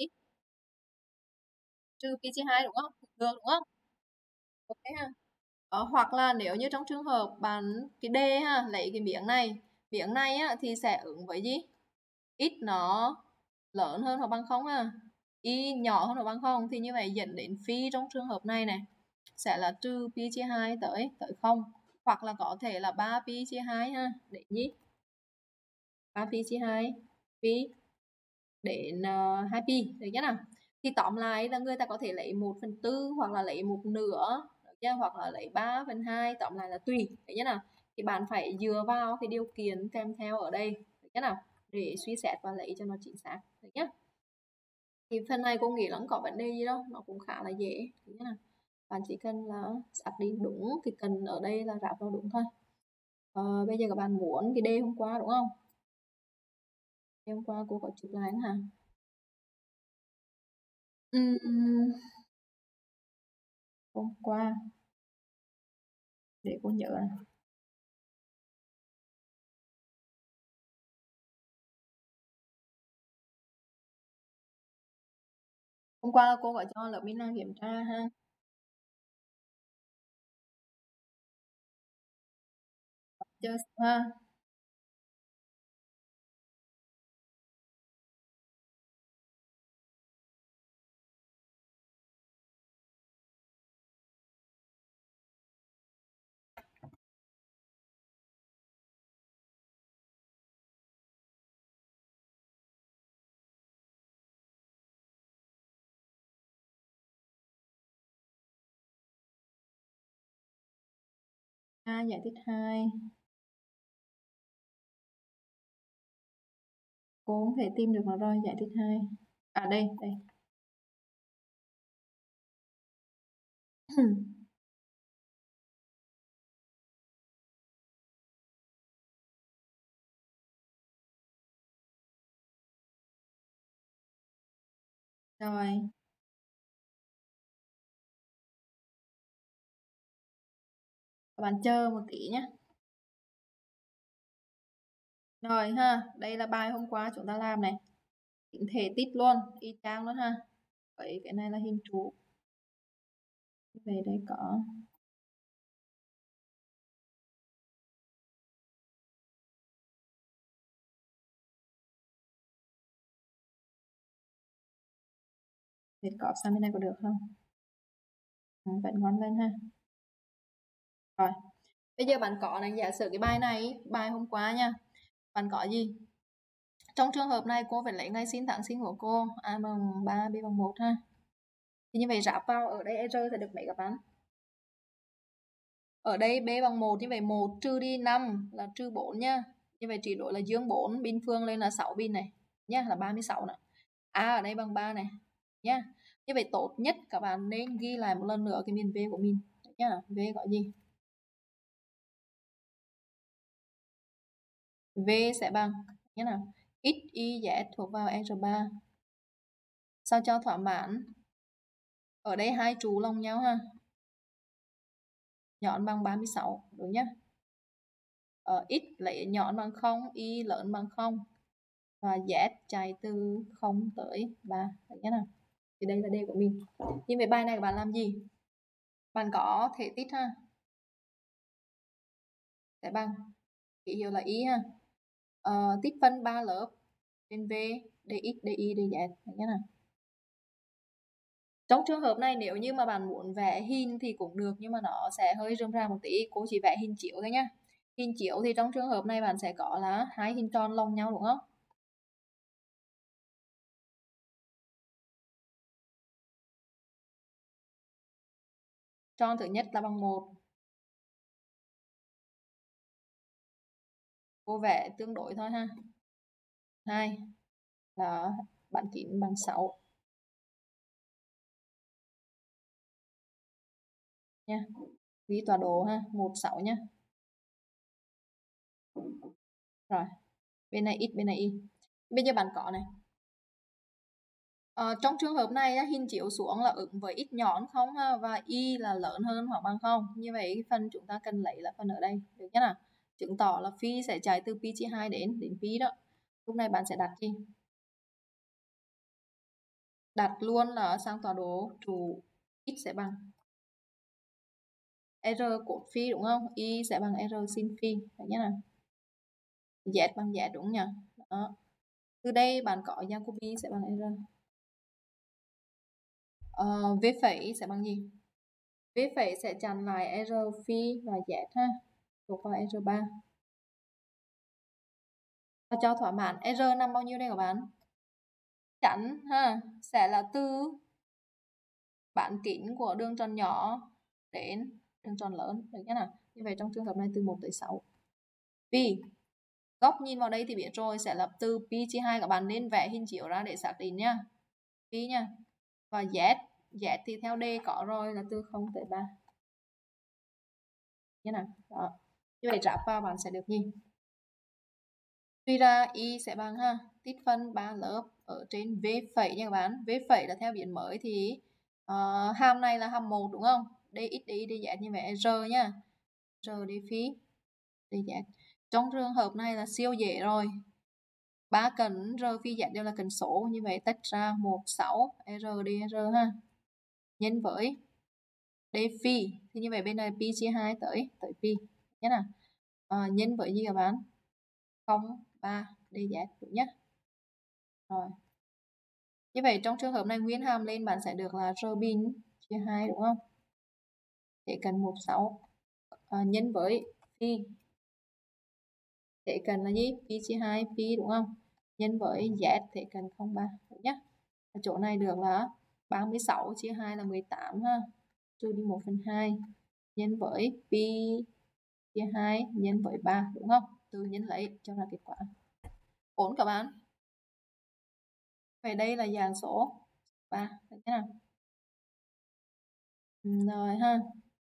Trừ pi chia 2 đúng không? Được đúng không? Ok ha. Hoặc là nếu như trong trường hợp bạn cái D ha, lấy cái miếng này á, thì sẽ ứng với gì? X nó lớn hơn hoặc bằng 0 ha, y nhỏ hơn hoặc bằng 0, thì như vậy dẫn đến phi trong trường hợp này này sẽ là trừ pi chia 2 tới 0, hoặc là có thể là 3 pi chia 2 ha, để gì? 3 pi chia 2 pi đến 2 pi, được chưa nào? Thì tóm lại là người ta có thể lấy 1/4 hoặc là lấy 1/2, hoặc là lấy 3/2, tóm lại là tùy, được chưa nào? Thì bạn phải dựa vào cái điều kiện kèm theo ở đây, được chưa nào, để suy xét và lấy cho nó chính xác, được nhá. Thì phần này cô nghĩ là không có vấn đề gì đâu, nó cũng khá là dễ, được chưa nào? Bạn chỉ cần là xác định đúng cái cần ở đây là ráp vào đúng thôi. Bây giờ các bạn muốn cái D hôm qua đúng không? D hôm qua cô có chụp lại hả? Hôm qua để cô nhớ này. Hôm qua là cô gọi cho lớp Mina kiểm tra ha. Chưa ha. Giải thích 2. Cô không thể tìm được nó rồi, giải thích 2. À đây. Rồi. Các bạn chờ một tí nhé. Rồi ha, đây là bài hôm qua chúng ta làm này. Tính thể tích luôn, y chang luôn ha. Vậy cái này là hình trụ. Về đây có Việt cọp sang bên này có được không? Vẫn ngon lên ha. Rồi. Bây giờ bạn có này, giả sử cái bài này, bài hôm qua nha. Bạn có gì? Trong trường hợp này cô phải lấy ngày sinh tháng sinh của cô, A bằng 3, B bằng 1 ha. Thì như vậy ráp vào ở đây R sẽ được mấy các bạn? Ở đây B bằng 1, như vậy 1 trừ đi 5 là trừ 4 nha. Như vậy trị đổi là dương 4, bin phương lên là 6 bin này nhá, là 36 này. A ở đây bằng 3 này nhá. Như vậy tốt nhất các bạn nên ghi lại một lần nữa cái miền V của mình nhá. V gọi gì? V sẽ bằng nhé nào, X, Y, Z thuộc vào R3. Sao cho thỏa mãn? Ở đây hai trụ lồng nhau ha. Nhọn bằng 36, đúng nhá. X lấy nhọn bằng 0, Y lớn bằng 0. Và Z chạy từ 0 tới 3. Đấy nhé nào. Thì đây là D của mình. Nhưng về bài này các bạn làm gì? Bạn có thể tích ha. sẽ bằng ký hiệu là y ha. Tích phân 3 lớp trên V dx dy dz nhé nào. Trong trường hợp này nếu như mà bạn muốn vẽ hình thì cũng được, nhưng mà nó sẽ hơi rườm rà một tí, cô chỉ vẽ hình chiếu thôi nhá. Hình chiếu thì trong trường hợp này bạn sẽ có là hai hình tròn lồng nhau đúng không? Tròn thứ nhất là bằng 1. Cô vẽ tương đối thôi ha. 2 là bán kính bằng 6 nha. Ghi tọa độ ha, 16 nha. Rồi, bên này x bên này y. Bây giờ bạn có này. Trong trường hợp này hình chiếu xuống là ứng với x nhọn không ha, và y là lớn hơn hoặc bằng không. Như vậy phần chúng ta cần lấy là phần ở đây, được nhé nào? Chứng tỏ là phi sẽ chạy từ pi chia 2 đến pi đó. Lúc này bạn sẽ đặt gì? Đặt luôn là sang tọa độ trụ x sẽ bằng r cos phi đúng không? Y sẽ bằng r sin phi, được nhé nào? Z bằng Z đúng nhỉ? Đó. Từ đây bạn có Jacobi sẽ bằng r. V phẩy sẽ bằng gì? V phẩy sẽ chặn lại r phi và Z ha, thuộc vào r3. Và cho thỏa mãn r nằm bao nhiêu đây các bạn? Chắn ha, sẽ là từ bán kính của đường tròn nhỏ đến đường tròn lớn, được nhé nào? Như vậy trong trường hợp này từ 1 tới 6. Vì góc nhìn vào đây thì biết rồi, sẽ là từ pi chia 2, các bạn nên vẽ hình chiếu ra để xác định nhá. Pi nha. Và Z thì theo D có rồi là từ 0 tới 3. Như nào? Đó. Như vậy ráp vào bạn sẽ được gì? Suy ra y sẽ bằng ha, tích phân 3 lớp ở trên V phẩy nha các bạn. V phẩy là theo biến mới thì hàm này là hàm 1 đúng không? Dx dy dz như vậy r nhá. R đi phi dz. Trong trường hợp này là siêu dễ rồi. 3 cạnh r phi z đều là cạnh số, như vậy tách ra 16 r dr ha. Nhân với d phi thì như vậy bên này pi chia 2 tới pi nhé nào. Nhân với gì các bạn? 0,3 dz đúng nhé. Rồi. Như vậy trong trường hợp này nguyên hàm lên bạn sẽ được là r bình chia 2 đúng không? Thế cần 16 nhân với phi. Thế cần là gì? Pi chia 2 pi đúng không? Nhân với z thế cần 0,3 đúng nhé. Ở chỗ này được là 36 chia 2 là 18 ha. Trừ đi 1/2 nhân với pi chia 2 nhân với 3 đúng không? Tự nhân lấy cho ra kết quả. Ổn các bạn. Vậy đây là dạng số 3 được nhé nào? Rồi ha.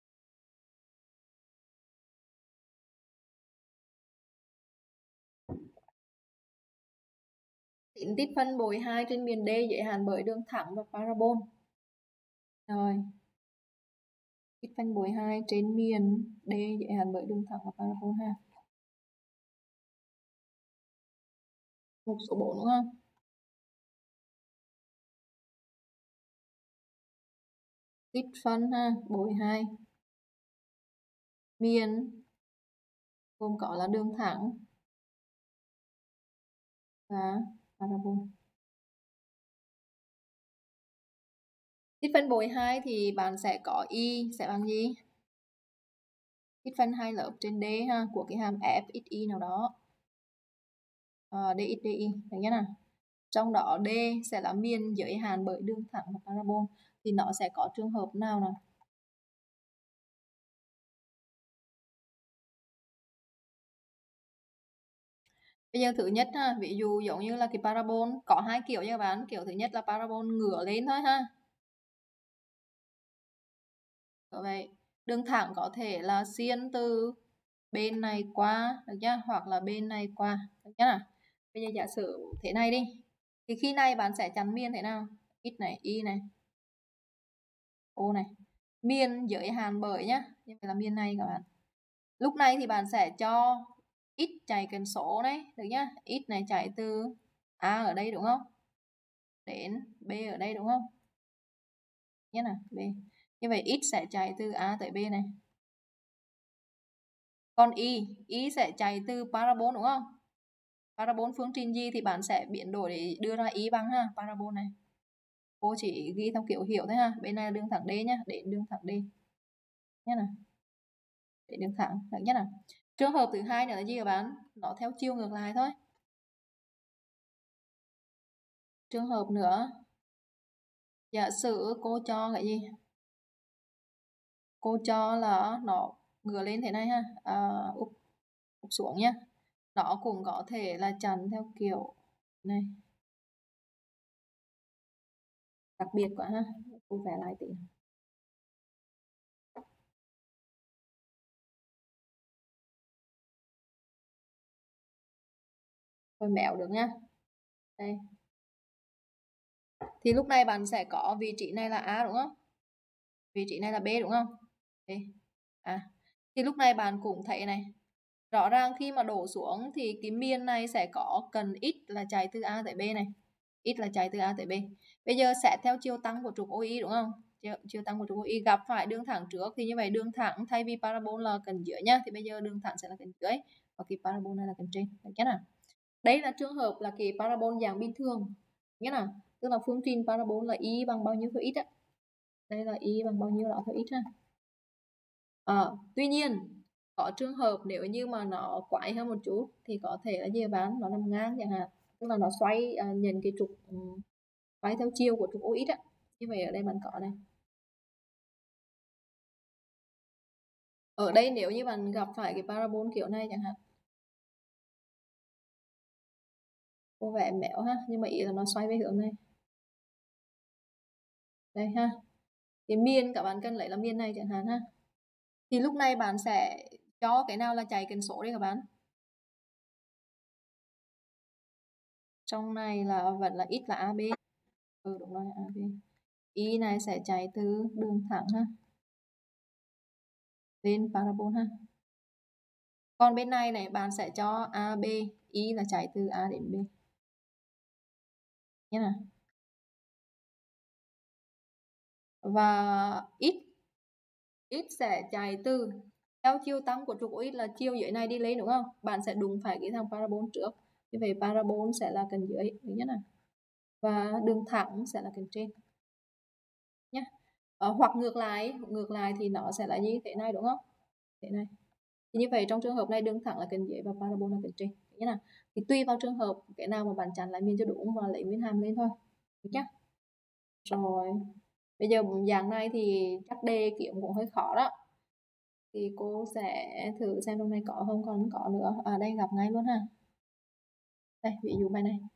Tính tích phân bội 2 trên miền D giới hạn bởi đường thẳng và parabol. Rồi. Tích phân bội 2 trên miền D giới hạn bởi đường thẳng và parabol ha. Mục số 4 đúng không? Tích phân ha, bội 2. Miền gồm có là đường thẳng và parabol. Tích phân bội 2 thì bạn sẽ có y sẽ bằng gì? Tích phân 2 lớp trên D ha, của cái hàm f x y nào đó. Dx dy, được nhé nào? Trong đó D sẽ là miền giới hạn bởi đường thẳng và parabol, thì nó sẽ có trường hợp nào nào? Bây giờ thứ nhất ha, ví dụ giống như là cái parabol có hai kiểu nha các bạn. Kiểu thứ nhất là parabol ngửa lên thôi ha. Vậy đường thẳng có thể là xiên từ bên này qua được nhá, hoặc là bên này qua được nhá. Bây giờ giả sử thế này đi, thì khi này bạn sẽ chắn miền thế nào? X này, y này, o này, miền giới hạn bởi nhá, như vậy là miền này các bạn. Lúc này thì bạn sẽ cho x chạy cần số đấy, được nhá. X này chạy từ a ở đây đúng không, đến b ở đây đúng không, nhé nào, b. Như vậy x sẽ chạy từ a tới b này. Còn y sẽ chạy từ parabol đúng không? Parabol phương trình gì thì bạn sẽ biến đổi để đưa ra y bằng ha, parabol này. Cô chỉ ghi theo kiểu hiểu thôi ha. Bên này là đường thẳng D nhá, đến đường thẳng D. Nhá nào. Để đường thẳng, được nhất nào. Trường hợp thứ hai nữa là gì các bạn? Nó theo chiều ngược lại thôi. Trường hợp nữa, giả sử cô cho cái gì? Cô cho là nó ngửa lên thế này ha, úp xuống nhá. Nó cũng có thể là chặn theo kiểu này. Đặc biệt quá ha, cô vẽ lại tí. Rồi méo được nhá. Đây. Thì lúc này bạn sẽ có vị trí này là A đúng không? Vị trí này là B đúng không? Đây. Thì lúc này bạn cũng thấy này. Rõ ràng khi mà đổ xuống thì cái miền này sẽ có cần x là chạy từ A tới B này. X là chạy từ A tới B. Bây giờ sẽ theo chiều tăng của trục OI đúng không? Chiều tăng của trục OI gặp phải đường thẳng trước thì như vậy đường thẳng thay vì parabol là cần dưới nhá, thì bây giờ đường thẳng sẽ là cần dưới và cái parabol này là cần trên. Được chưa nào? Đây là trường hợp là cái parabol dạng bình thường. Nghĩa là tức là phương trình parabol là y bằng bao nhiêu theo x á. Đây là y bằng bao nhiêu đó theo x ha. Tuy nhiên có trường hợp nếu như mà nó quái hơn một chút thì có thể là gì bán nó nằm ngang chẳng hạn, tức là nó xoay nhận cái trục xoay theo chiều của trục OX á. Như vậy ở đây bạn có này. Ở đây nếu như bạn gặp phải cái parabol kiểu này chẳng hạn, cô vẽ mẹo ha, nhưng mà ý là nó xoay về hướng này. Đây ha. Cái miền các bạn cần lấy là miền này chẳng hạn ha. Thì lúc này bạn sẽ cho cái nào là chạy cần số đi các bạn. Trong này là vẫn là x là AB. Đúng rồi, AB. Y này sẽ chạy từ đường thẳng ha lên parabol ha. Còn bên này này bạn sẽ cho AB, Y là chạy từ A đến B nhé nào. Và x sẽ chạy từ theo chiều tăng của trục của x là chiều dưới này đi lên đúng không? Bạn sẽ đụng phải cái thằng parabol trước. Như vậy parabol sẽ là cần dưới nhé nào. Và đường thẳng sẽ là cần trên nhé. Hoặc ngược lại thì nó sẽ là như thế này đúng không? Thế này. Thì như vậy trong trường hợp này đường thẳng là cần dưới và parabol là cần trên nhé nào. Thì tùy vào trường hợp cái nào mà bạn chặn lại miền cho đúng và lấy nguyên hàm lên thôi. Được chưa? Rồi bây giờ dạng này thì chắc đề kiếm cũng hơi khó đó, thì cô sẽ thử xem trong này có không, còn có nữa. Đây gặp ngay luôn ha. Đây ví dụ bài này.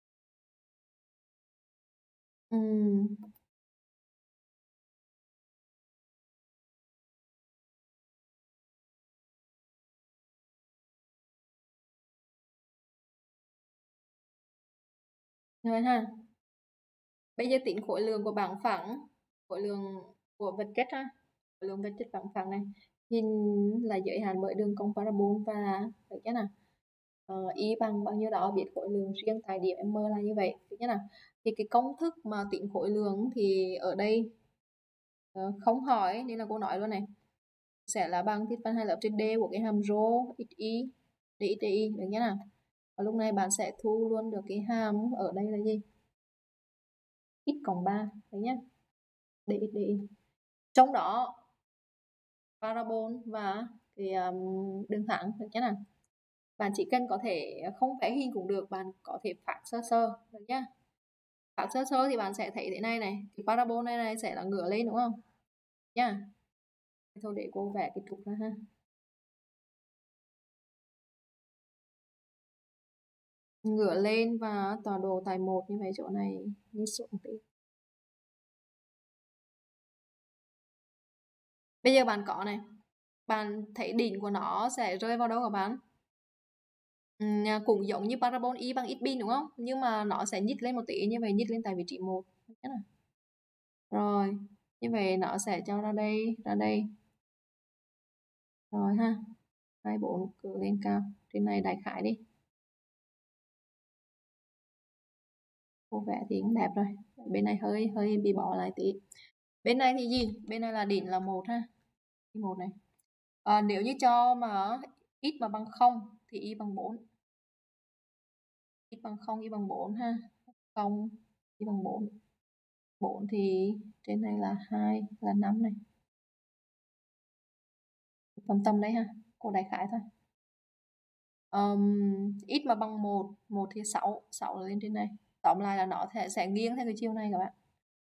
Rồi ha. Bây giờ tính khối lượng của bảng phẳng, khối lượng của vật chất ha, khối lượng vật chất bảng phẳng này thì là giới hạn bởi đường cong parabol và được chưa nào. Y bằng bao nhiêu đó, biết khối lượng riêng tại điểm M là như vậy, được chưa nào. Thì cái công thức mà tính khối lượng thì ở đây không hỏi nên là cô nói luôn này, sẽ là bằng thuyết phân hai lớp trên D của cái hàm rho xy dxy, được nhé nào. Và lúc này bạn sẽ thu luôn được cái hàm ở đây là gì, x cộng 3 đấy nhé, dxy. Trong đó parabol và cái đường thẳng, được nhé nào. Bạn chỉ cần có thể không vẽ hình cũng được, bạn có thể phác sơ sơ được nhá. Phác sơ sơ thì bạn sẽ thấy thế này này, cái parabol này sẽ là ngửa lên đúng không nhá. Thôi để cô vẽ cái trục ra ha. Ngửa lên và tọa độ tại 1 như vậy, chỗ này như xuống tí. Bây giờ bạn có này, bạn thấy đỉnh của nó sẽ rơi vào đâu các bạn? Cũng giống như parabol y bằng x bin đúng không? Nhưng mà nó sẽ nhích lên một tí, như vậy nhích lên tại vị trí 1. Rồi, như vậy nó sẽ cho ra đây. Rồi ha. 24 cử lên cao. Trên này đại khái đi. Cô vẽ thì cũng đẹp rồi. Bên này hơi bị bỏ lại tí. Bên này thì gì? Bên này là đỉnh là 1 ha. 1 này. Nếu như cho mà x mà bằng 0 thì y bằng 4. X bằng 0, y bằng 4 ha. 0, y bằng 4. 4 thì trên này là 2, là 5 này. Tầm đấy ha, cô đại khái thôi. X mà bằng 1, 1 thì 6, 6 là lên trên này. Tóm lại là nó sẽ nghiêng theo cái chiều này các bạn.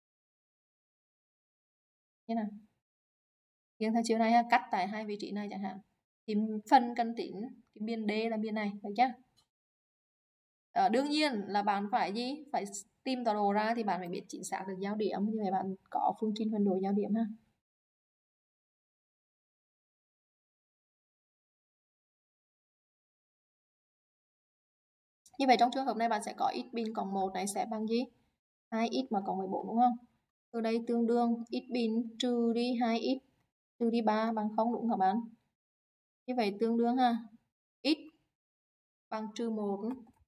Thế nào? Nghiêng theo chiều này ha, cắt tại hai vị trí này chẳng hạn. Thì phần cần tính cái biên D là biên này, được chưa? Đương nhiên là bạn phải gì? Phải tìm tọa độ ra thì bạn phải biết chính xác được giao điểm, như vậy bạn có phương trình phân đổi giao điểm ha. Như vậy trong trường hợp này bạn sẽ có x bình cộng 1 này sẽ bằng gì? 2x mà cộng 14 đúng không? Từ đây tương đương x bình trừ đi 2x trừ đi 3 bằng 0 đúng không các bạn? Như vậy tương đương ha. X bằng trừ 1,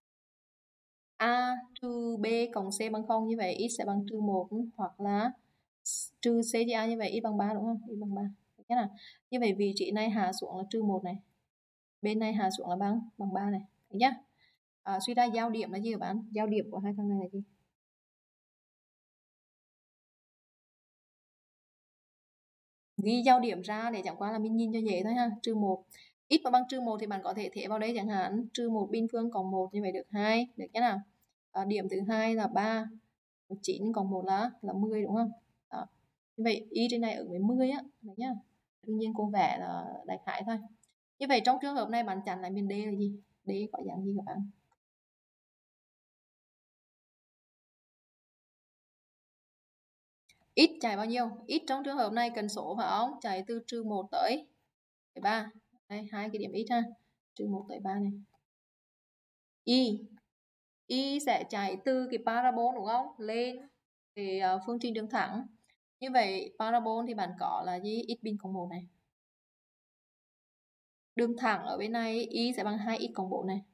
A trừ B cộng C bằng 0, như vậy x sẽ bằng trừ 1 hoặc là trừ C chia A, như vậy x bằng 3 đúng không? x bằng 3. Được chưa nào? Như vậy vị trí này hạ xuống là trừ 1 này. Bên này hạ xuống là bằng 3 này. Được chưa? Suy ra giao điểm là gì các bạn? Giao điểm của hai thằng này là gì? Ghi giao điểm ra để chẳng qua là mình nhìn cho dễ thôi ha. Trừ 1. X mà bằng trừ 1 thì bạn có thể thế vào đây chẳng hạn. Trừ 1 bình phương cộng 1 như vậy được 2. Được chưa nào? Điểm thứ hai là 3. 9 cộng 1 là 10 đúng không? Đó. Như vậy y trên này ở với 10 á. Được nhá. Đương nhiên cô vẽ là đại khái thôi. Như vậy trong trường hợp này bạn chặn lại biên D là gì? D có dạng gì các bạn? X chạy bao nhiêu? X trong trường hợp này cần số phải không? Chạy từ trừ 1 tới 3. Đây, hai cái điểm x ha. Trừ 1 tới 3 này. Y sẽ chạy từ cái parabol đúng không? Lên cái phương trình đường thẳng. Như vậy parabol thì bạn có là gì? X bình cộng 1 này. Đường thẳng ở bên này y sẽ bằng 2x cộng 4 này.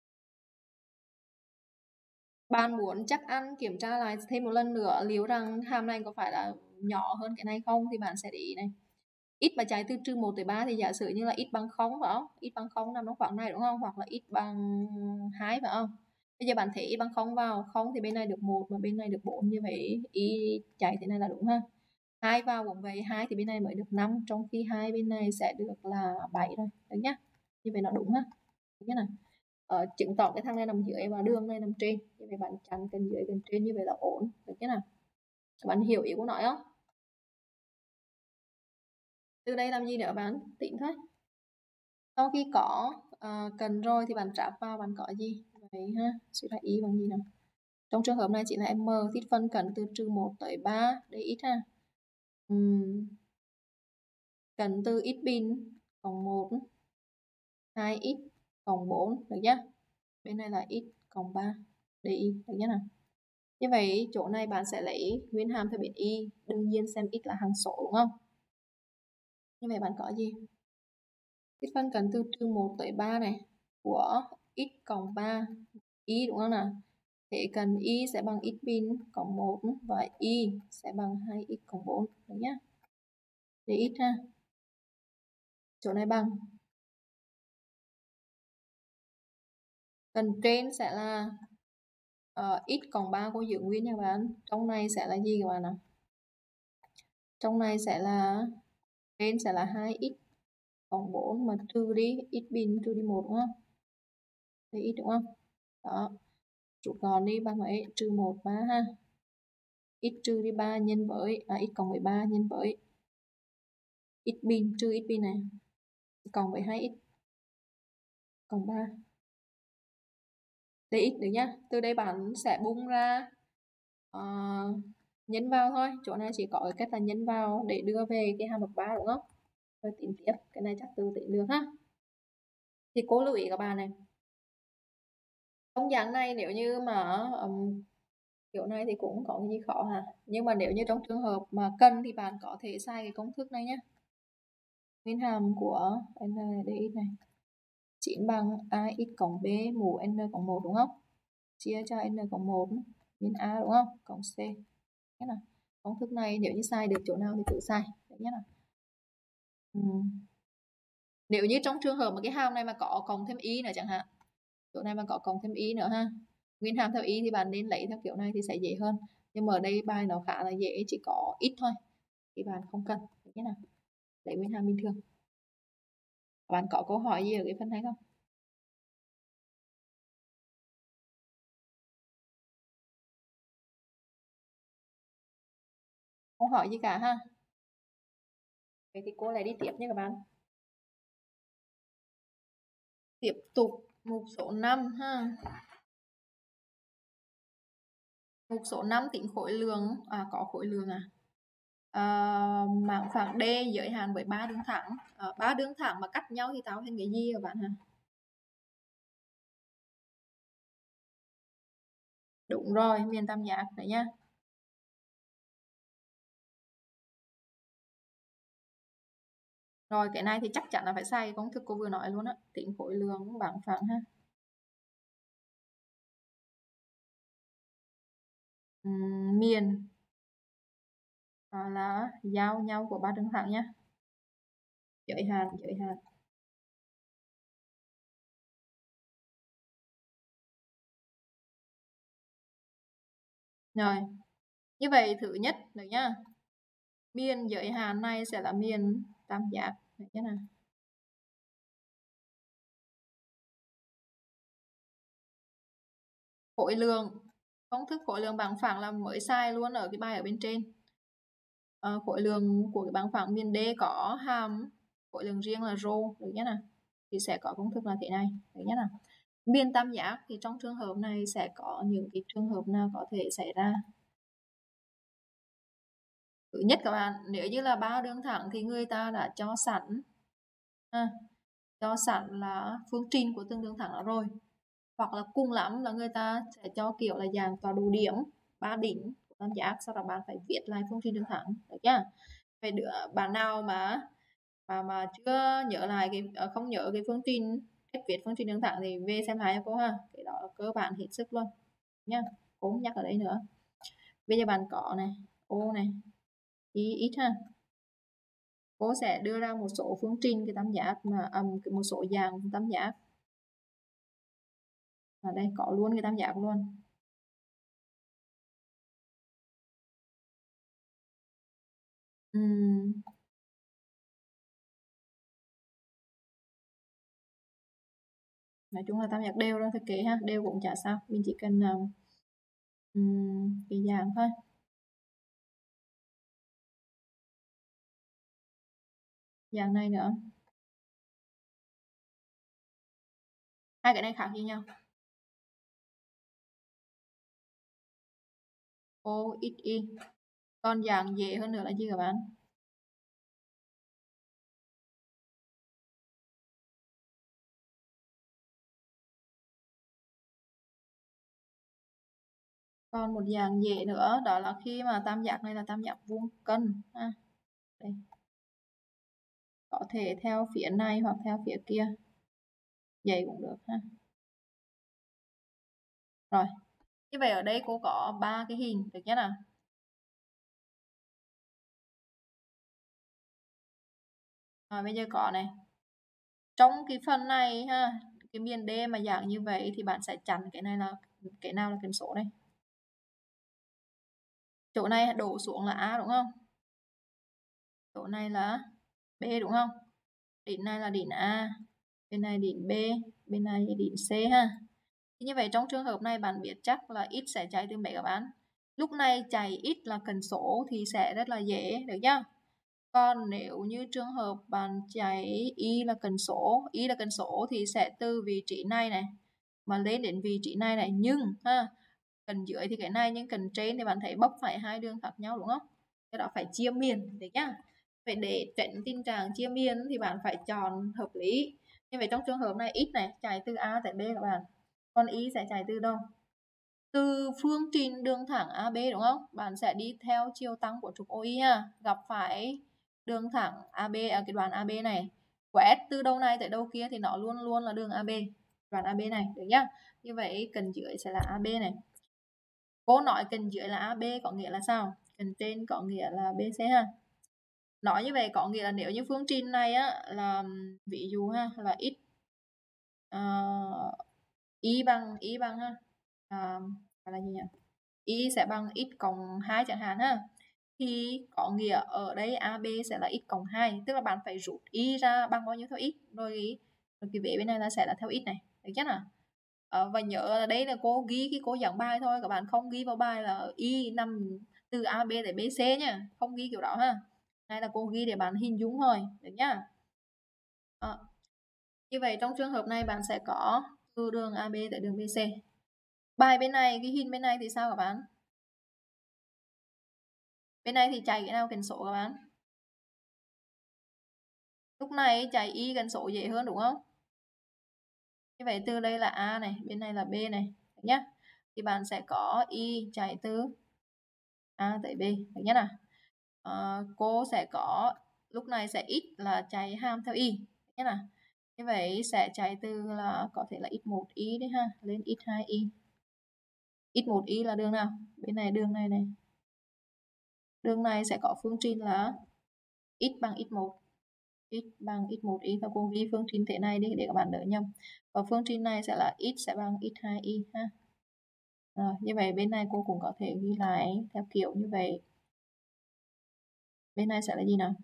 Bạn muốn chắc ăn kiểm tra lại thêm một lần nữa liệu rằng hàm này có phải là nhỏ hơn cái này không thì bạn sẽ để ý này. X mà chạy từ trừ 1 tới 3 thì giả sử như là x bằng 0 phải không? X bằng 0 nằm trong khoảng này đúng không? Hoặc là x bằng 2 phải không? Bây giờ bạn thấy y bằng 0 vào, 0 thì bên này được 1 mà bên này được 4, như vậy y chạy thế này là đúng ha. 2 vào cũng vậy, 2 thì bên này mới được 5, trong khi 2 bên này sẽ được là 7 rồi, được nhá. Như vậy nó đúng ha. Được nhá nào. Chứng tỏ cái thằng này nằm dưới và đường này nằm trên, như vậy bạn chặn cần dưới cần trên, như vậy là ổn, được nhá nào. Bạn hiểu ý của nó không? Từ đây làm gì nữa bạn? Tính thôi. Sau khi có cần rồi thì bạn tráp vào, bạn có gì? Vậy ha, suy ra y bằng gì nào? Trong trường hợp này chỉ là m, tích phân cần từ trừ 1 tới 3, để ít ha. Cần từ x bình cộng 1, 2x cộng 4, được nhá. Bên này là x cộng 3, để y, được nhá nào. Như vậy chỗ này bạn sẽ lấy nguyên hàm theo biến y, đương nhiên xem x là hằng số đúng không? Như vậy bạn có gì? Tích phân cần từ trừ 1 tới 3 này của x cộng 3 y đúng không nào? Thế cần y sẽ bằng x bình cộng 1 và y sẽ bằng 2x cộng 4, được nhá. Để x ha. Chỗ này bằng. Cần trên sẽ là x cộng 3 cô giữ nguyên nha các bạn. Trong này sẽ là gì các bạn ạ? Trong này sẽ là trên sẽ là 2x cộng 4 mà trừ đi x bình trừ đi 1 đúng không? Để x đúng không? Đó. Rút gọn đi bằng mấy? Trừ 1 3 ha. X trừ đi 3 nhân với x cộng với 3 nhân với x bình trừ x bình này cộng với 2x cộng 3. Dx được nhá. Từ đây bạn sẽ bung ra nhân vào thôi. Chỗ này chỉ có cái cách là nhân vào để đưa về cái hàm bậc 3 đúng không? Rồi tính tiếp, cái này chắc tự tính được ha. Thì cố lưu ý các bạn này. Trong dạng này nếu như mà kiểu này thì cũng có cái gì khó hả? Nhưng mà nếu như trong trường hợp mà cần thì bạn có thể xài cái công thức này nhé. Nguyên hàm của n dx này 9 bằng ax cộng b mũ n cộng 1 đúng không? Chia cho n cộng 1 nhân a đúng không? Cộng c. Thế nào? Công thức này nếu như sai được chỗ nào thì tự sai. Đấy nhé nào. Nếu như trong trường hợp mà cái hàm này mà có cộng thêm y nữa chẳng hạn, chỗ này mà có cộng thêm y nữa ha, nguyên hàm theo y thì bạn nên lấy theo kiểu này thì sẽ dễ hơn. Nhưng mà ở đây bài nó khá là dễ, chỉ có ít thôi thì bạn không cần thế nào, lấy nguyên hàm bình thường. Bạn có câu hỏi gì ở cái phần này không? Không hỏi gì cả ha. Vậy thì cô lại đi tiếp nha các bạn. Tiếp tục mục số 5 ha. Mục số 5 tính khối lượng, có khối lượng mảng phẳng D giới hạn với 3 đường thẳng. 3 đường thẳng mà cắt nhau thì tạo thành cái gì các bạn ha? Đúng rồi, miền tam giác đấy nhá. Rồi cái này thì chắc chắn là phải sai công thức cô vừa nói luôn á, tính khối lượng bằng phẳng ha. Miền là giao nhau của 3 đường thẳng nhá. Giới hạn. Rồi, như vậy thứ nhất được nhá. Miền giới hạn này sẽ là miền tam giác được nhá nào. Khối lượng, công thức khối lượng bằng phẳng là mới sai luôn ở cái bài ở bên trên. Khối lượng của cái bằng phẳng miền D có hàm khối lượng riêng là rho được nhá nào. Thì sẽ có công thức là thế này được nhá nào. Miền tam giác thì trong trường hợp này sẽ có những cái trường hợp nào có thể xảy ra. Thứ nhất các bạn, nếu như là 3 đường thẳng thì người ta đã cho sẵn là phương trình của từng đường thẳng đó rồi. Hoặc là cùng lắm là người ta sẽ cho kiểu là dạng tọa độ điểm 3 đỉnh của tam giác, sau đó bạn phải viết lại phương trình đường thẳng được nhá. Vậy bạn nào mà chưa nhớ lại không nhớ cái phương trình, cách viết phương trình đường thẳng thì về xem lại cho cô ha. Cái đó là cơ bản hết sức luôn nhá, cô không nhắc ở đây nữa. Bây giờ bạn có này, ô này, y ít ha. Cô sẽ đưa ra một số phương trình cái tam giác mà một số dạng tam giác. Ở đây có luôn cái tam giác luôn. Nói chung là tam giác đều ra thiết kế ha, đều cũng chả sao, mình chỉ cần cái dạng thôi. Dạng này nữa, hai cái này khác gì nhau? O ít y. Còn dạng dễ hơn nữa là gì các bạn? Còn một dạng dễ nữa đó là khi mà tam giác này là tam giác vuông cân ha. Đây. Có thể theo phía này hoặc theo phía kia, vậy cũng được ha. Rồi, như vậy ở đây cô có 3 cái hình được nhé nào. Bây giờ có này, trong cái phần này ha, cái miền D mà dạng như vậy thì bạn sẽ chặn cái này là cái nào là cần số đây. Chỗ này đổ xuống là A đúng không? Chỗ này là B đúng không? Đỉnh này là đỉnh A, bên này đỉnh B, bên này đỉnh C ha. Thì như vậy trong trường hợp này bạn biết chắc là x sẽ chạy từ mấy các bạn? Lúc này chạy x là cần số thì sẽ rất là dễ được nhá. Còn nếu như trường hợp bạn chạy y là cần số thì sẽ từ vị trí này này mà lên đến vị trí này này, nhưng ha, cần dưới thì cái này, nhưng cần trên thì bạn thấy bốc phải hai đường khác nhau đúng không? Cái đó phải chia miền đấy nhá. Vậy để tránh tình trạng chia miền thì bạn phải chọn hợp lý. Như vậy trong trường hợp này x này chạy từ A tới B các bạn, còn y sẽ chạy từ đâu? Từ phương trình đường thẳng AB đúng không? Bạn sẽ đi theo chiều tăng của trục OI ha, gặp phải đường thẳng AB ở cái đoạn AB này, quét từ đâu này tới đâu kia thì nó luôn luôn là đường AB, đoạn AB này được nhá. Như vậy cần dưới sẽ là AB này. Cô nói cần dưới là AB có nghĩa là sao? Cần trên có nghĩa là BC ha. Nói như vậy có nghĩa là nếu như phương trình này á là ví dụ ha là x y bằng ha là gì nhỉ, y sẽ bằng x cộng 2 chẳng hạn ha, thì có nghĩa ở đây AB sẽ là x cộng 2, tức là bạn phải rút y ra bằng bao nhiêu theo x, rồi cái vế bên này là sẽ là theo x này, được chưa nào? Và nhớ là đây là cô ghi khi cô giảng bài thôi, các bạn không ghi vào bài là y nằm từ AB đến BC nha, không ghi kiểu đó ha. Đây là cô ghi để bạn hình dung thôi, được nhá. Như vậy trong trường hợp này bạn sẽ có từ đường AB tới đường BC. Bài bên này, cái hình bên này thì sao các bạn? Bên này thì chạy cái nào cần số các bạn? Lúc này chạy y cần số dễ hơn đúng không? Như vậy từ đây là A này, bên này là B này, được nhá. Thì bạn sẽ có y chạy từ A tới B, được nhá nào. Cô sẽ có lúc này sẽ x là chạy hàm theo y, được nhá nào. Như vậy sẽ chạy từ là có thể là x1y đấy ha, lên x2y. x1y là đường nào? Bên này đường này này. Đường này sẽ có phương trình là x bằng x1. X bằng x1y, và cô ghi phương trình thế này đi để các bạn đỡ nhầm. Và phương trình này sẽ là x sẽ bằng x2y ha. Rồi, như vậy bên này cô cũng có thể ghi lại theo kiểu như vậy. Bên này sẽ là gì nào?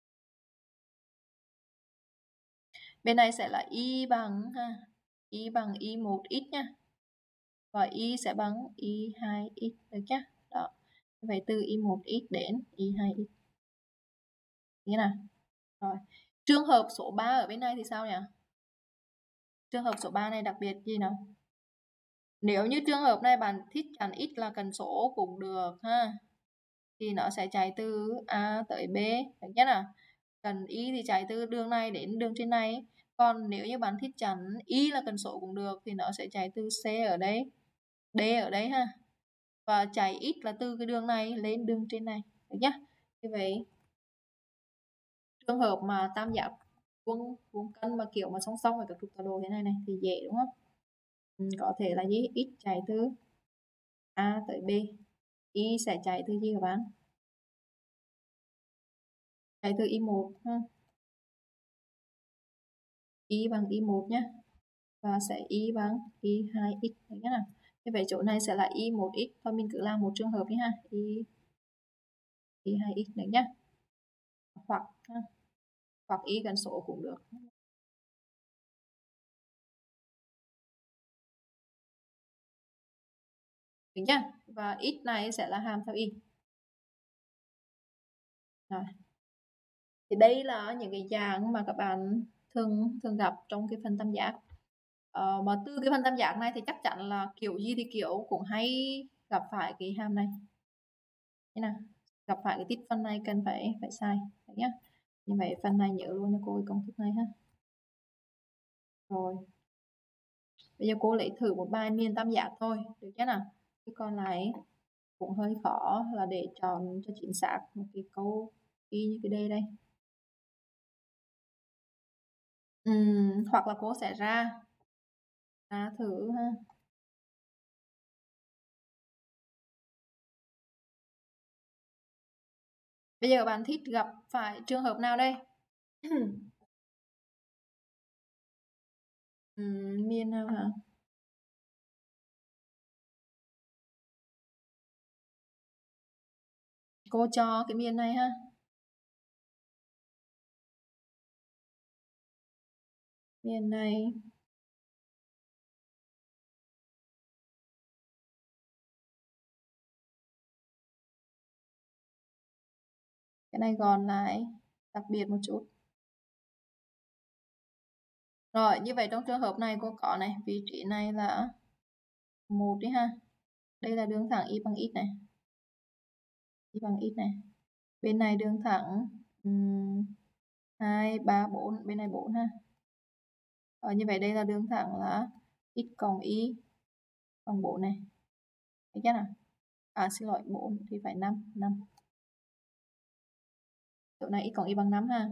Bên này sẽ là y bằng ha, y bằng y1x nha. Và y sẽ bằng y2x, được chưa? Đó. Như vậy từ y1x đến y2x. Như nào? Rồi. Trường hợp số 3 ở bên này thì sao nhỉ? Trường hợp số 3 này đặc biệt gì nào? Nếu như trường hợp này bạn thích chắn x là cần số cũng được ha. Thì nó sẽ chạy từ A tới B, được chưa nào? Cần y thì chạy từ đường này đến đường trên này. Còn nếu như bạn thích chắn y là cần số cũng được thì nó sẽ chạy từ C ở đây, D ở đây ha. Và chạy x là từ cái đường này lên đường trên này, được nhá. Như vậy trường hợp mà tam giác vuông cân mà kiểu mà song song với các trục tọa độ thế này này thì dễ đúng không? Có thể là gì? X chạy từ A tới B, y sẽ chạy từ gì các bạn? Chạy từ y1 ha. Y bằng y1 nhé, và sẽ y bằng y2x, được nhá. Như vậy chỗ này sẽ là y1x, thôi mình cứ làm một trường hợp đi ha, y2x được nhá. Hoặc y gần số cũng được. Được nhá. Và x này sẽ là hàm theo y. Rồi. Thì đây là những cái dạng mà các bạn thường gặp trong cái phần tam giác. Mà từ cái phần tam giác này thì chắc chắn là kiểu gì thì kiểu cũng hay gặp phải cái hàm này. Thế nào? Gặp phải cái tích phân này cần phải sai nhé. Như vậy phần này nhớ luôn cho cô công thức này ha. Rồi. Bây giờ cô lấy thử một bài miền tam giác thôi, được chứ nào? Cái còn lại cũng hơi khó là để chọn cho chính xác một cái câu y như cái đây. Hoặc là cô sẽ ra thử ha. Bây giờ bạn thích gặp phải trường hợp nào đây? Miền nào hả? Cô cho cái miền này ha. Miền này cái này còn lại đặc biệt một chút. Rồi, như vậy trong trường hợp này cô có này, vị trí này là 1 đi ha. Đây là đường thẳng y bằng x này. Y bằng x này. Bên này đường thẳng 2, 3, 4, bên này 4 ha. Như vậy đây là đường thẳng là x cộng y bằng 4 này. Thấy chưa nào? Xin lỗi, 4 thì phải 5. Chỗ này x cộng y bằng 5 ha.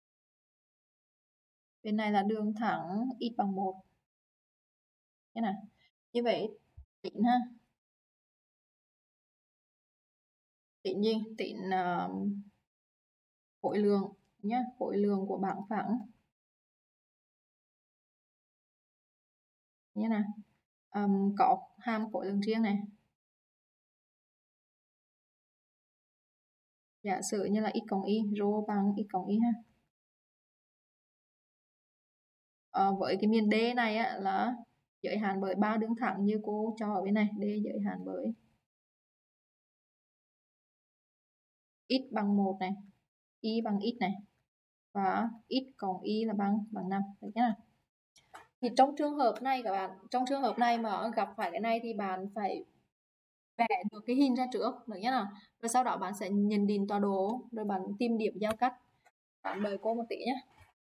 Bên này là đường thẳng x bằng 1. Thế nào? Như vậy tính ha. Tính gì? Tính khối lượng nhé, khối lượng của bảng phẳng như nào, có hàm khối lượng riêng này. Giả sử như là x cộng y, rho bằng x cộng y ha. Với cái miền D này á, là giới hạn bởi 3 đường thẳng như cô cho ở bên này. D giới hạn bởi x bằng 1 này, y bằng x này, và x cộng y là bằng 5. Được nhá. Thì trong trường hợp này các bạn, trong trường hợp này mà gặp phải cái này thì bạn phải vẽ được cái hình ra trước, được nhá nào. Rồi sau đó bạn sẽ nhận định tọa độ, rồi bạn tìm điểm giao cắt. Bạn đợi cô một tí nhé.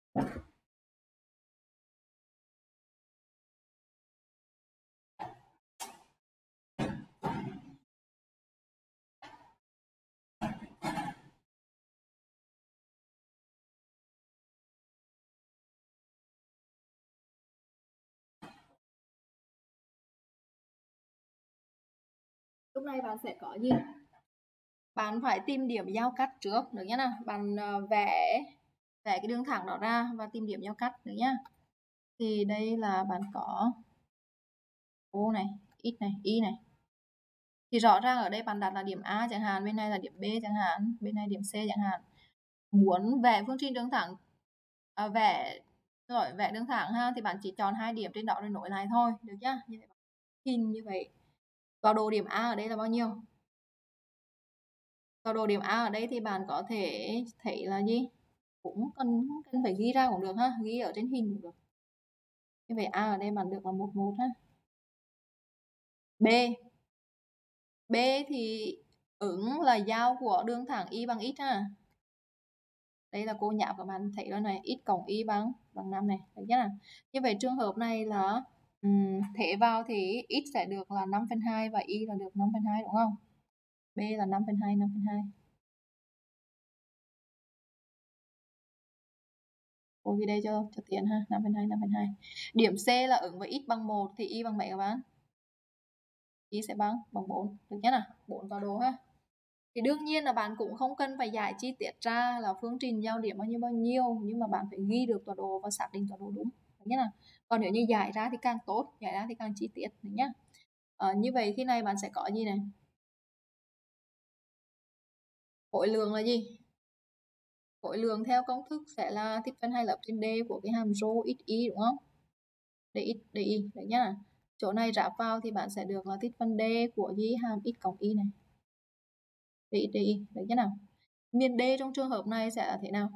Lúc này bạn sẽ có gì? Bạn phải tìm điểm giao cắt trước, được nhá nào. Bạn vẽ cái đường thẳng đó ra và tìm điểm giao cắt, được nhá. Thì đây là bạn có O này, X này, Y này. Thì rõ ràng ở đây bạn đặt là điểm A chẳng hạn, bên này là điểm B chẳng hạn, bên này điểm C chẳng hạn. Muốn vẽ phương trình đường thẳng, vẽ đường thẳng ha, thì bạn chỉ chọn 2 điểm trên đó rồi nối lại thôi, được nhá. Như vậy hình như vậy. Tọa độ điểm A ở đây là bao nhiêu? Tọa độ điểm A ở đây thì bạn có thể thấy là gì? Cũng cần phải ghi ra cũng được ha, ghi ở trên hình cũng được. Như vậy A ở đây bạn được là 11 ha. B thì ứng là giao của đường thẳng y bằng x ha. Đây là cô nháp các bạn thấy rồi này, x cộng y bằng 5 này, được nhá. Như vậy trường hợp này là thế vào thì x sẽ được là 5/2 và y là được 5/2 đúng không? B là 5/2, 5/2. Cô ghi đây cho tiền ha, 5/2, 5/2. Điểm C là ứng với x bằng 1 thì y bằng mấy các bạn? Y sẽ bằng 4, được nhá nào, 4 tọa độ ha. Thì đương nhiên là bạn cũng không cần phải giải chi tiết ra là phương trình giao điểm bao nhiêu, nhưng mà bạn phải ghi được tọa độ và xác định tọa độ đúng, được nhá nào. Còn nếu như giải ra thì càng tốt, giải ra thì càng chi tiết, được nhá. Như vậy khi này bạn sẽ có gì này? Khối lượng là gì? Khối lượng theo công thức sẽ là tích phân 2 lớp trên D của cái hàm rho xy đúng không? dx dy, được nhá. Chỗ này ráp vào thì bạn sẽ được là tích phân D của gì hàm x cộng y này. dx dy, được nhá nào. Miền D trong trường hợp này sẽ là thế nào?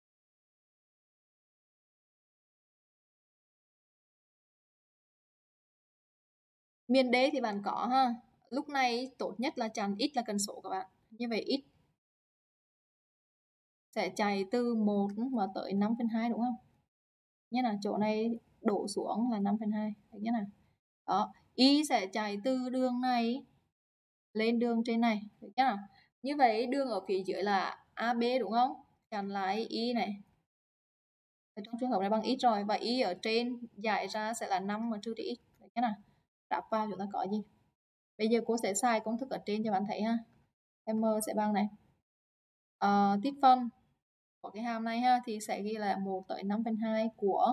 Miền D thì bạn có ha. Lúc này tốt nhất là chọn x là cần số các bạn. Như vậy x sẽ chạy từ 1 mà tới 5/2 đúng không? Nhé là chỗ này đổ xuống là 5/2, được nhé nào. Đó, y sẽ chạy từ đường này lên đường trên này, được nhá. Như vậy đường ở phía dưới là AB đúng không? Chặn lại y này. Trong trường hợp này bằng x rồi, và y ở trên giải ra sẽ là 5 mà trừ đi x, được nhá nào. Đáp vào chúng ta có gì? Bây giờ cô sẽ xài công thức ở trên cho bạn thấy ha. M sẽ bằng này. Tích phân của cái hàm này ha thì sẽ ghi là 1 tới 5/2 của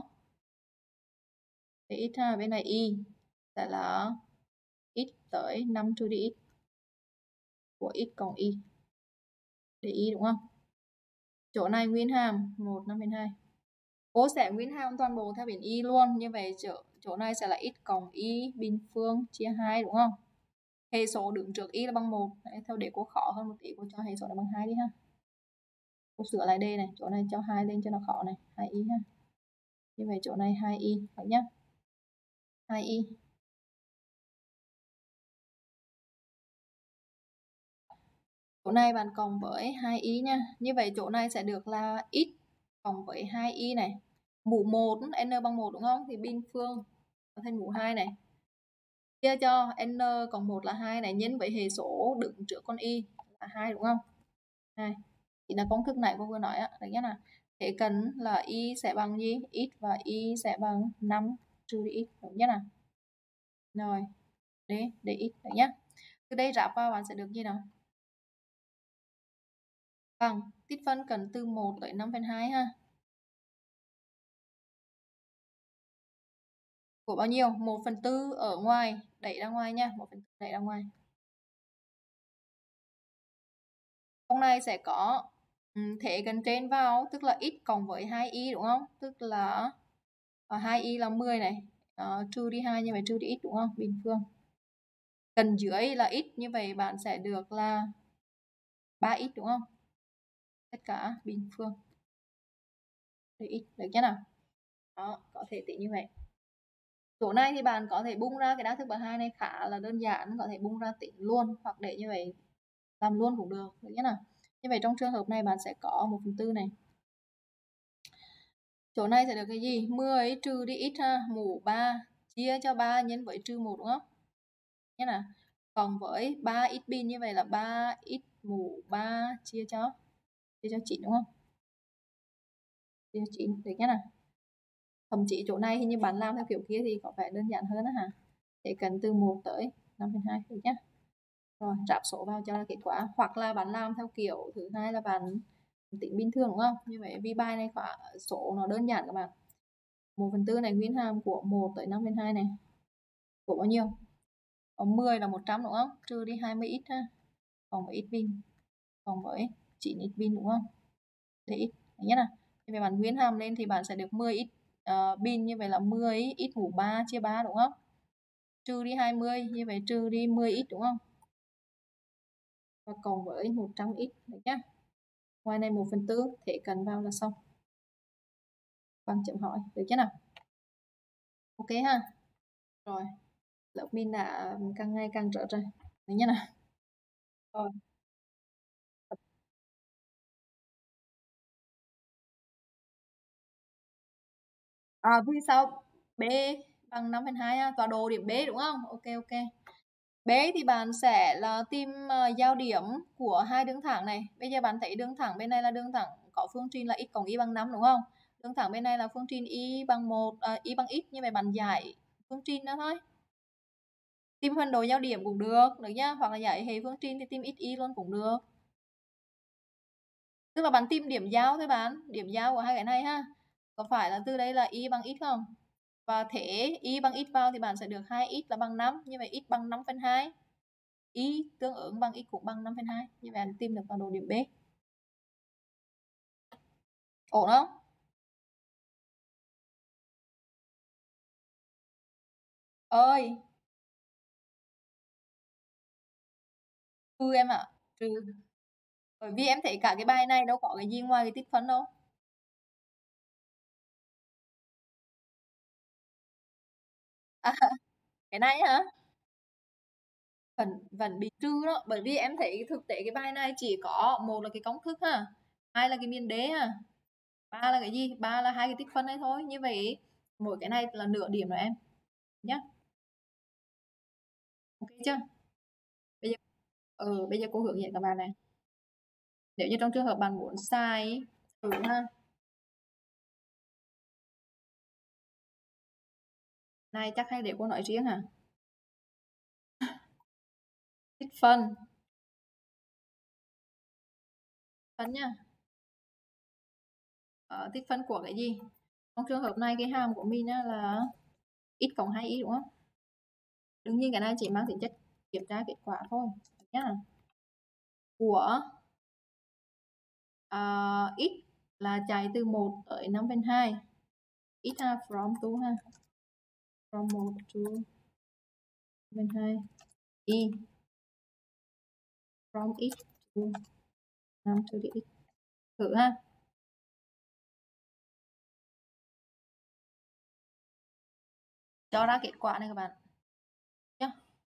x ha, bên này y sẽ là x tới 5 trừ đi x của x cộng y y đúng không? Chỗ này nguyên hàm 1 5/2. Cô sẽ nguyên hàm toàn bộ theo biển y luôn, như vậy chỗ này sẽ là x cộng y bình phương chia 2 đúng không? Hệ số đứng trước y là bằng 1. Đấy, theo để cô khó hơn một tí, cô cho hệ số là bằng 2 đi ha. Cô sửa lại đây này, chỗ này cho 2 lên cho nó khó này, 2y ha. Như vậy chỗ này 2y, phải nhá. 2y. Chỗ này bạn cộng với 2y nha. Như vậy chỗ này sẽ được là x cộng với 2y này. Mũ 1, n bằng 1 đúng không? Thì bình phương thành mũ 2 này. Chia cho n cộng 1 là 2 này, nhân với hệ số đứng trước con y là 2 đúng không? 2. Thì là công thức này cô vừa nói á, đấy nhá nào. Thế cần là y sẽ bằng gì? X và y sẽ bằng 5 trừ đi x, đúng nhá nào. Rồi, dx, đấy nhá. Từ đây ráp vào bạn sẽ được gì nào? Vâng, tích phân cần từ 1 tới 5/2 ha. Của bao nhiêu? 1/4 ở ngoài, đẩy ra ngoài nha, 1/4 đẩy ra ngoài. Trong này sẽ có thế gần trên vào, tức là x cộng với 2y đúng không? Tức là 2y là 10 này, trừ đi 2 như vậy trừ đi x đúng không? Bình phương. Gần dưới là x, như vậy bạn sẽ được là 3x đúng không? Tất cả bình phương. Để x, được chưa nào? Đó, có thể tính như vậy. Chỗ này thì bạn có thể bung ra cái đa thức bậc 2 này khá là đơn giản, có thể bung ra tính luôn hoặc để như vậy làm luôn cũng được chưa nào? Như vậy trong trường hợp này bạn sẽ có 1/4 này. Chỗ này sẽ được cái gì? 10 trừ đi x ha, mũ 3 chia cho 3 nhân với trừ 1 đúng không? Nhé nào. Còn với 3x bin như vậy là 3x mũ 3 chia cho 9 đúng không? Chia cho 9 được nhé nào. Thậm chí chỗ này thì như bạn làm theo kiểu kia thì có vẻ đơn giản hơn đó hả? Để cần từ 1 tới 5/2 được nhé. Rồi ráp số vào cho là kết quả, hoặc là bạn làm theo kiểu thứ hai là bạn tính bình thường đúng không? Như vậy vì bài này khóa số nó đơn giản các bạn. 1/4 này nguyên hàm của 1 tới 5/2 này của bao nhiêu? Có 10 là 100 đúng không? Trừ đi 20x ha. Cộng với x bình cộng với 9x bình đúng không? Để x nhé nào. Như vậy bạn nguyên hàm lên thì bạn sẽ được 10x bình, như vậy là 10x mũ 3 chia 3 đúng không? Trừ đi 20, như vậy trừ đi 10x đúng không? Và cộng với 100x đấy nhá. Ngoài này 1/4 thế cần vào là xong. Bằng chấm hỏi, được chưa nào? Ok ha. Rồi, lớp mình đã càng ngày càng trở rồi. Đấy nhá nào. Rồi. Vì sao B bằng 5/2 ha? Tọa độ điểm B đúng không? Ok ok. B thì bạn sẽ là tìm giao điểm của hai đường thẳng này. Bây giờ bạn thấy đường thẳng bên này là đường thẳng có phương trình là x cộng y bằng 5 đúng không? Đường thẳng bên này là phương trình y bằng 1, y bằng x, như vậy bạn giải phương trình đó thôi. Tìm phân độ giao điểm cũng được nhá, hoặc là giải hệ phương trình thì tìm x y luôn cũng được. Tức là bạn tìm điểm giao thôi bạn, điểm giao của hai cái này ha. Có phải là từ đây là y bằng x không? Và thế y bằng x vào thì bạn sẽ được 2x là bằng 5, như vậy x bằng 5/2. Y tương ứng bằng x cũng bằng 5/2, như vậy bạn tìm được vào độ điểm B. Ổn không? Ơi, em ạ. Trừ. Bởi vì em thấy cả cái bài này đâu có cái gì ngoài cái tích phân đâu. À, cái này hả? Vẫn bị trừ đó, bởi vì em thấy thực tế cái bài này chỉ có một là cái công thức ha, hai là cái miền đế ha, ba là cái gì? Ba là hai cái tích phân này thôi. Như vậy mỗi cái này là nửa điểm rồi em nhá. Ok chưa? Bây giờ bây giờ cô hướng dẫn các bạn này. Nếu như trong trường hợp bạn muốn sai ha, này chắc hay để cô nói riêng hả? Tích phân nhá. Tích phân của cái gì? Trong trường hợp này cái hàm của mình là x cộng 2y đúng không? Đương nhiên cái này chỉ mang tính chất kiểm tra kết quả thôi nhá. Của x là chạy từ 1 tới 5/2. X ha, from to ha. From 1 to 5/2. Y from x to 5 to the x. Thử ha. Cho ra kết quả này các bạn nhá.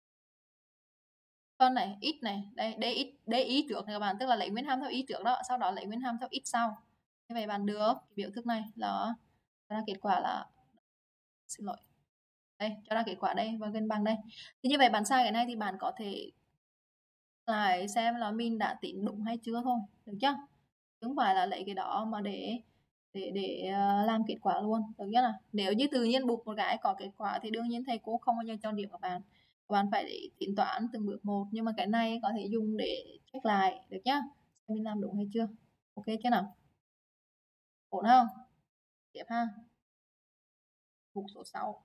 Con này x này, đây y trước này các bạn, tức là lấy nguyên hàm theo y trước đó, sau đó lấy nguyên hàm theo x sau. Như vậy bạn được cái biểu thức này là cho ra kết quả là, xin lỗi, đây cho ra kết quả đây và gần bằng đây. Thì như vậy bạn sai cái này thì bạn có thể lại xem là mình đã tính đúng hay chưa thôi, được chưa? Không phải là lấy cái đó mà để làm kết quả luôn, được chưa nào? Nếu như tự nhiên buộc một cái có kết quả thì đương nhiên thầy cô không bao giờ cho điểm các bạn phải tính toán từng bước một, nhưng mà cái này có thể dùng để check lại, được nhá. mình làm đúng hay chưa? Ok chưa nào? Ổn không? Tiếp ha. Mục số 6.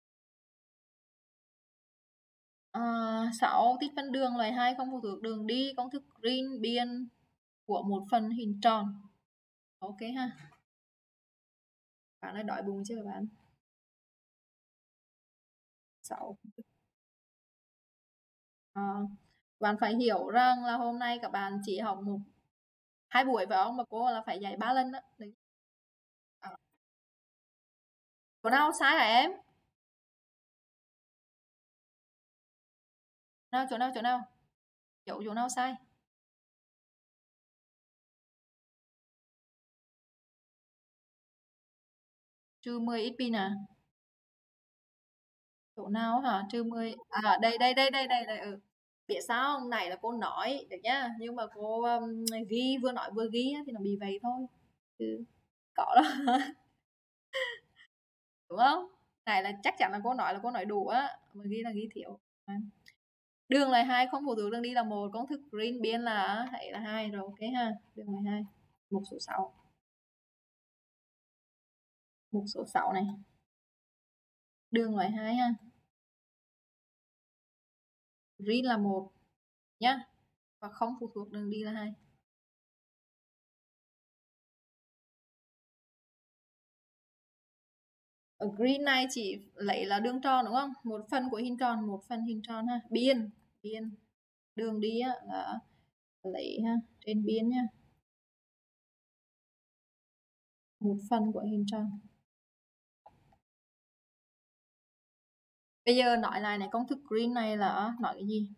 6. Tích phân đường loại 2 không phụ thuộc đường đi, công thức Green biên của một phần hình tròn. Ok ha. Bạn ơi, đói bụng chưa các bạn? 6. Bạn phải hiểu rằng là hôm nay các bạn chỉ học 2 buổi phải không? Mà cô là phải dạy 3 lần đó. Đấy. Chỗ nào sai hả em? Chỗ nào? Chỗ nào sai? Trừ 10 ít pin à? Chỗ nào hả? Trừ 10. Đây. Biết sao không? Này là cô nói được nhá, nhưng mà cô ghi vừa nói vừa ghi thì nó bị vậy thôi. Chứ có đó. Đúng không? Này là chắc chắn là cô nói đủ á, mà ghi là ghi thiếu. Đường là 2 không phụ thuộc đường đi là 1, công thức Green biên là hãy là 2 rồi ok ha. Đường là 2. Mục số 6. Mục số 6 này. Đường loại 2 ha. Green là 1 nhá. Và không phụ thuộc đường đi là 2. Ở green này chỉ lấy là đường tròn đúng không? Một phần của hình tròn, một phần hình tròn ha. Biên đường đi á là lấy ha, trên biên nha. Một phần của hình tròn. Bây giờ nói lại này, công thức green này là nói cái gì?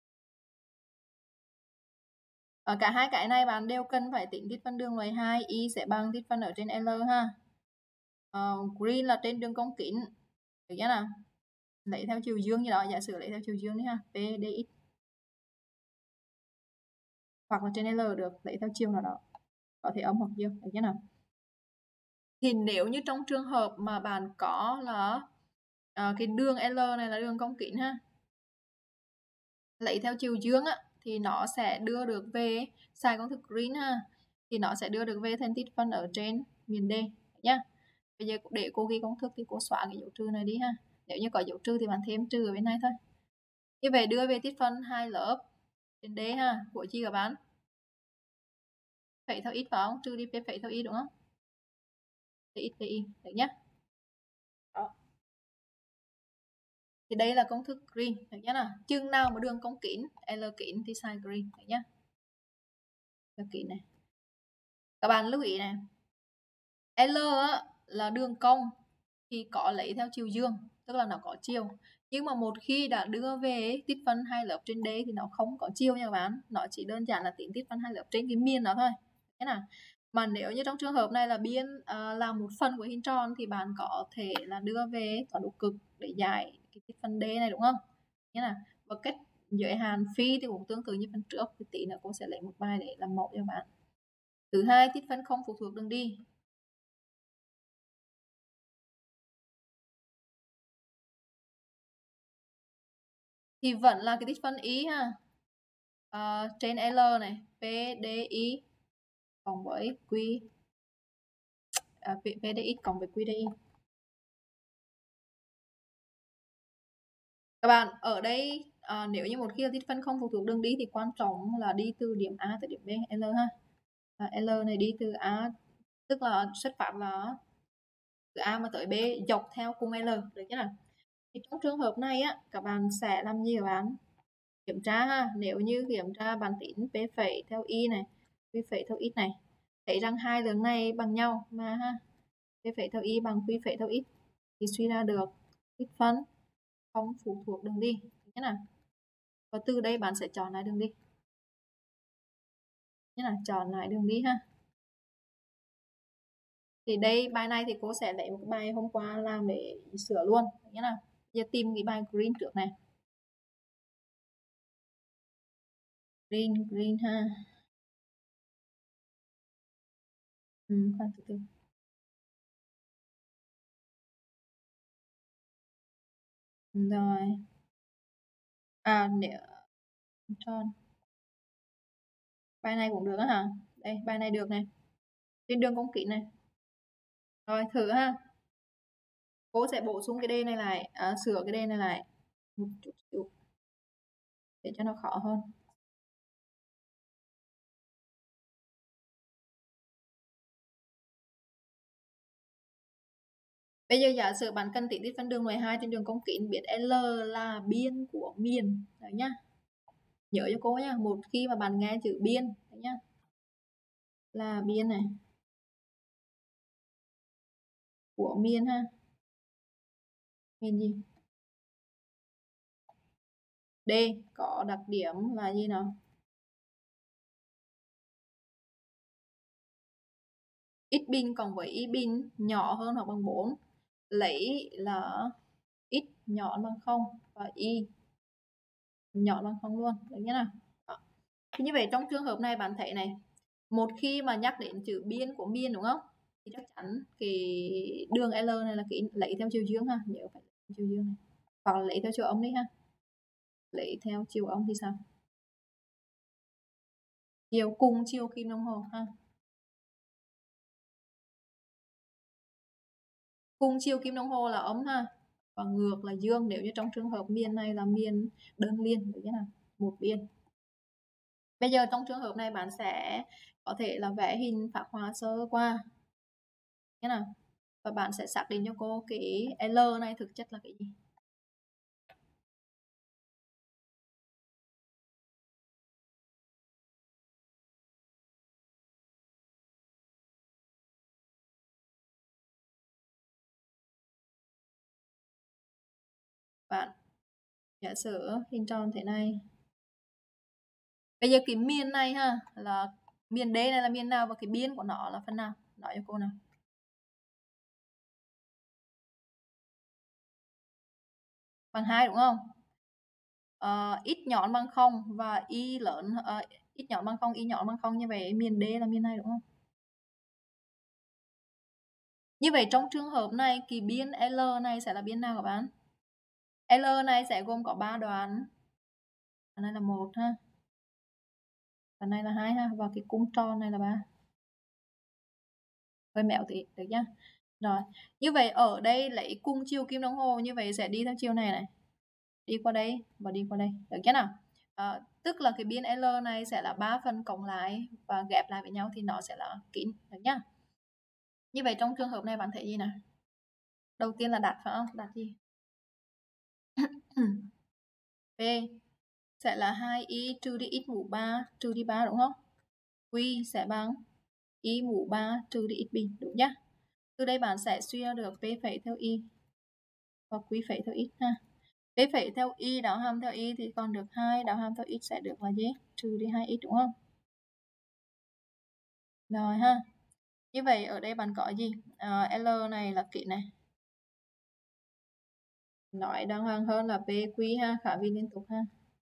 Ở cả hai cái này bạn đều cần phải tính tích phân đường loại 2, y sẽ bằng tích phân ở trên L ha. Green là trên đường cong kính. Được chưa nào? Lấy theo chiều dương như đó, giả sử lấy theo chiều dương đi ha. P dx. Hoặc là trên L được, lấy theo chiều nào đó. Có thể âm hoặc dương, được chưa nào? Thì nếu như trong trường hợp mà bạn có là cái đường L này là đường cong kính ha, lấy theo chiều dương á thì nó sẽ đưa được về xài công thức Green ha, thì nó sẽ đưa được về thành tích phân ở trên miền D nhá. Bây giờ để cô ghi công thức thì cô xóa cái dấu trừ này đi ha. Nếu như có dấu trừ thì bạn thêm trừ ở bên này thôi. Như vậy đưa về tích phân hai lớp trên D ha, của chi các bạn? Phẩy theo x phải không? Trừ đi p phẩy theo y đúng không? Dx pi được nhá. Đó. Thì đây là công thức Green, được nhá nào. Chừng nào mà đường cong kính, L kính thì sai Green, được nhá. L kính này. Các bạn lưu ý này. L á, là đường cong thì có lấy theo chiều dương, tức là nó có chiều. Nhưng mà một khi đã đưa về tích phân hai lớp trên D thì nó không có chiều nha các bạn. Nó chỉ đơn giản là tính tích phân hai lớp trên cái miền đó thôi. Thế nào? Mà nếu như trong trường hợp này là biên là một phần của hình tròn thì bạn có thể là đưa về tọa độ cực để giải cái tích phân D này đúng không? Thế nào? Và cách giới hạn phi thì cũng tương tự như phần trước, thì tí nữa cô sẽ lấy một bài để làm mẫu cho các bạn. Thứ hai, tích phân không phụ thuộc đường đi. Thì vẫn là cái tích phân y ha. Trên L này, P, D, I cộng với Q, P, D, X cộng với Q, D, I. Các bạn, ở đây nếu như một khi là tích phân không phụ thuộc đường đi thì quan trọng là đi từ điểm A tới điểm B, L ha. L này đi từ A, tức là xuất phát là từ A mà tới B dọc theo cung L, được chưa nào? Thì trong trường hợp này á, các bạn sẽ làm gì các bạn? Kiểm tra ha, nếu như kiểm tra bạn tính P phẩy theo Y này, Q phẩy theo X này, thấy rằng hai đường này bằng nhau mà ha, P phẩy theo Y bằng Q phẩy theo X thì suy ra được tích phân không phụ thuộc đường đi, thế nào? Và từ đây bạn sẽ chọn lại đường đi. Thế là chọn lại đường đi ha. Thì đây bài này thì cô sẽ lấy một bài hôm qua làm để sửa luôn, thế nào? Giờ tìm cái bài green trước này. Green ha. Khoan từ từ. Rồi. Nếu tròn Bài này cũng được á hả? Đây, bài này được này. Trên đường cong kính này. Rồi, thử ha. Cô sẽ bổ sung cái D này lại, sửa cái D này lại một chút xíu để cho nó khó hơn. Bây giờ giả sử bạn cần tính tích phân đường 12 trên đường cong kính, biết L là biên của miền. Đấy nhá. Nhớ cho cô nhá, một khi mà bạn nghe chữ biên, đấy nhá. Là biên này. Của miền ha. Miền gì? D có đặc điểm là gì nào? X bình cộng với Y bình nhỏ hơn hoặc bằng 4. Lấy là X nhỏ bằng 0 và Y nhỏ bằng 0 luôn. Được nhé nào? Đó. Thì như vậy trong trường hợp này bạn thấy này, một khi mà nhắc đến chữ biên của miền đúng không? Thì chắc chắn cái đường L này là cái lấy theo chiều dương ha, nhớ phải lấy chiều dương này. Hoặc là lấy theo chiều âm đi ha. Lấy theo chiều âm thì sao? Chiều cùng chiều kim đồng hồ ha. Cùng chiều kim đồng hồ là âm ha, và ngược là dương nếu như trong trường hợp miền này là miền đơn liên, được chưa nào? Một biên. Bây giờ trong trường hợp này bạn sẽ có thể là vẽ hình phác họa sơ qua thế nào, và bạn sẽ xác định cho cô cái L này thực chất là cái gì. Bạn giả sử hình tròn thế này. Bây giờ cái miền này ha, là miền D này là miền nào và cái biên của nó là phần nào? Nói cho cô nào. Bằng 2 đúng không? X nhọn bằng 0 và Y lớn, X nhọn bằng 0, Y nhọn bằng 0, như vậy miền D là miền này đúng không? Như vậy trong trường hợp này, kỳ biên L này sẽ là biên nào các bạn? L này sẽ gồm có 3 đoạn. Phần này là 1 ha. Phần này là 2 ha, và cái cung tròn này là 3. Hơi mẹo tí, được nhá. Rồi, như vậy ở đây lấy cung chiều kim đồng hồ, như vậy sẽ đi theo chiều này này. Đi qua đây và đi qua đây, được chưa nào? Tức là cái biên L này sẽ là 3 phần cộng lại và ghép lại với nhau thì nó sẽ là kính, được nhá. Như vậy trong trường hợp này bạn thấy gì nào? Đầu tiên là đặt phải không? Đặt gì? P sẽ là 2y trừ đi x mũ 3 trừ đi 3 đúng không? Q sẽ bằng y mũ 3 trừ đi x bình, đúng nhá. Từ đây bạn sẽ suy ra được P phẩy theo y và Q phẩy theo x ha. P phẩy theo y đảo hàm theo y thì còn được 2, đảo hàm theo x sẽ được là gì? Trừ đi 2x đúng không? Rồi ha. Như vậy ở đây bạn có gì? L này là kỹ này. Nói đàng hoàng hơn là PQ ha, khả vi liên tục ha.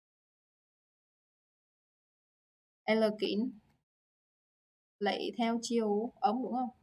L kín lấy theo chiều ống đúng không?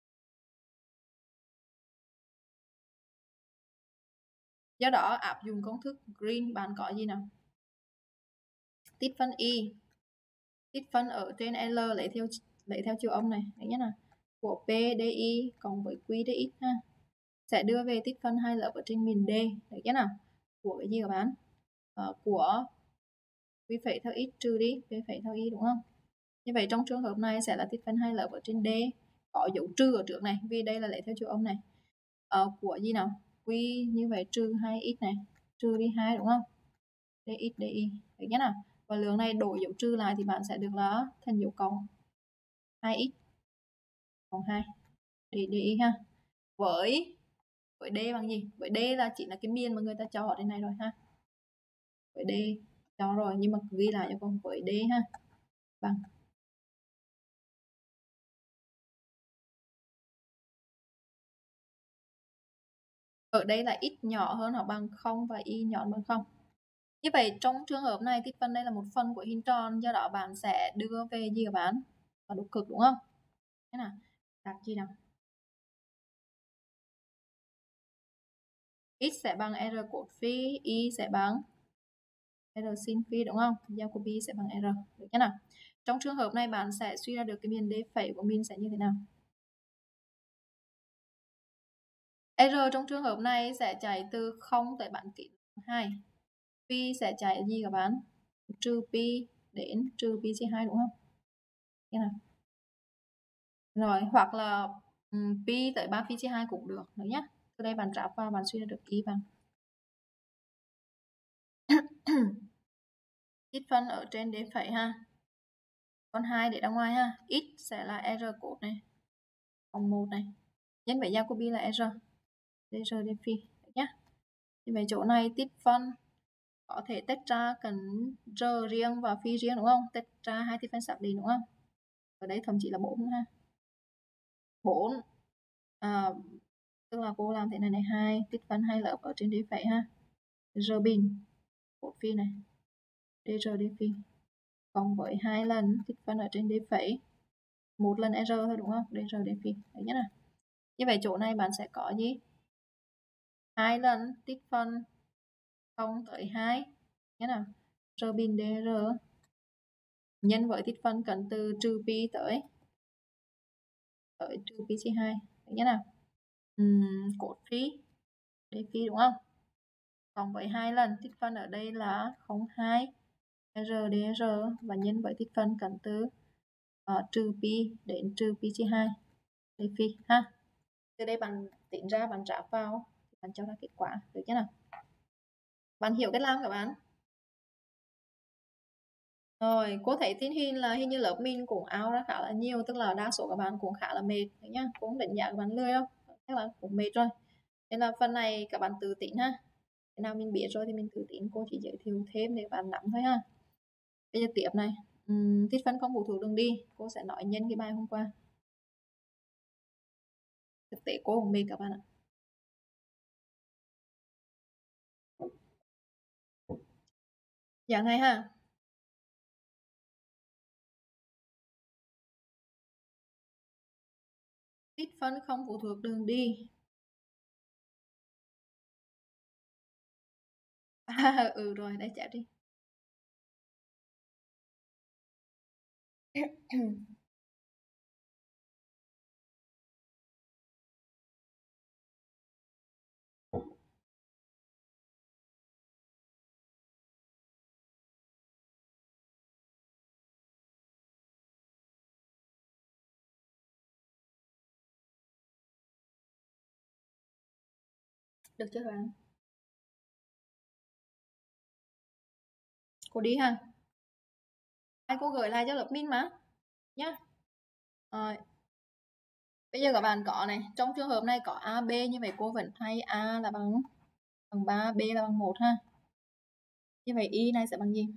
Do đó áp dụng công thức Green bạn có gì nào? Tích phân Y, tích phân ở trên L lấy theo chiều âm này, đấy nhé nào. Của P DI cộng với Q DX ha. Sẽ đưa về tích phân hai lớp ở trên miền D, đấy nhé nào. Của cái gì các bạn? Của Q phẩy theo X trừ đi P phẩy theo Y đúng không? Như vậy trong trường hợp này sẽ là tích phân hai lớp ở trên D, có dấu trừ ở trước này vì đây là lấy theo chiều âm này. Của gì nào? Q như vậy trừ 2x này, trừ đi 2 đúng không? Dx dy, được nhé nào. Và lượng này đổi dấu trừ lại thì bạn sẽ được là thành dấu cộng 2x cộng 2 dy ha. Với D bằng gì? Với D là chỉ là cái miền mà người ta cho ở trên này rồi ha. Với D cho rồi nhưng mà ghi lại cho con với D ha. Bằng ở đây là x nhỏ hơn hoặc bằng 0 và y nhỏ bằng 0. Như vậy trong trường hợp này tích phân đây là một phần của hình tròn, do đó bạn sẽ đưa về gì các bạn? Và độ cực đúng không? Thế nào? Đặt gì nào? X sẽ bằng R cos phi, Y sẽ bằng R sin phi đúng không? Giao của B sẽ bằng R. Được chưa nào? Trong trường hợp này bạn sẽ suy ra được cái biên D phẩy của mình sẽ như thế nào? R trong trường hợp này sẽ chạy từ 0 tới bán kính 2. Pi sẽ chạy gì các bạn? Trừ pi đến trừ pi chia 2 đúng không? Thế nào? Rồi, hoặc là pi tới 3 pi chia 2 cũng được nữa nhé. Từ đây bạn tráp vào bạn suy ra được y bằng tích phân ở trên D phẩy ha. Con 2 để ra ngoài ha. X sẽ là R cột này. Cộng 1 này. Nhân với giao của pi là R. R D phi nhé. Thì về chỗ này tích phân có thể tách ra cần R riêng và phi riêng đúng không? Tách ra hai tích phân xác định đúng không? Ở đây thậm chí là 4 ha. 4 tức là cô làm thế này này, 2 tích phân 2 lớp ở trên D phẩy ha. R bình cột phi này. DR D phi cộng với 2 lần tích phân ở trên D phẩy 1 lần R thôi đúng không? DR D phi đấy nhé nào. Như vậy chỗ này bạn sẽ có gì? 2 lần tích phân 0 tới 2 nhé nào. R bình DR nhân với tích phân cần từ trừ pi tới trừ pi chia 2 đấy nhé nào. Cột phi D phi đúng không? Cộng với 2 lần tích phân ở đây là 0,2 R dr và nhân với tích phân cần từ trừ pi đến trừ pi chia 2 D phi ha. Từ đây bạn tính ra bạn tráp vào bạn cho ra kết quả được chưa nào? Bạn hiểu cách làm các bạn? Rồi, cô thấy hình như lớp mình cũng out ra khá là nhiều, tức là đa số các bạn cũng khá là mệt đấy nhá, cũng không đánh giá các bạn lười đâu, chắc là cũng mệt rồi. Nên là phần này các bạn tự tính ha. Cái nào mình biết rồi thì mình tự tính, cô chỉ giới thiệu thêm để các bạn nắm thôi ha. Bây giờ tiếp này, tích phân không phụ thuộc đường đi, cô sẽ nói nhân cái bài hôm qua. Thực tế cô cũng mệt các bạn ạ. Dạng này ha. Tích phân không phụ thuộc đường đi. Rồi, đấy chép đi. Được chưa các bạn? Cô đi ha. Cô gửi lại cho lớp mình mà nhá. Rồi. Bây giờ các bạn có này, trong trường hợp này có AB, như vậy cô vẫn thay A là bằng 3, B là bằng 1 ha. Như vậy Y này sẽ bằng gì?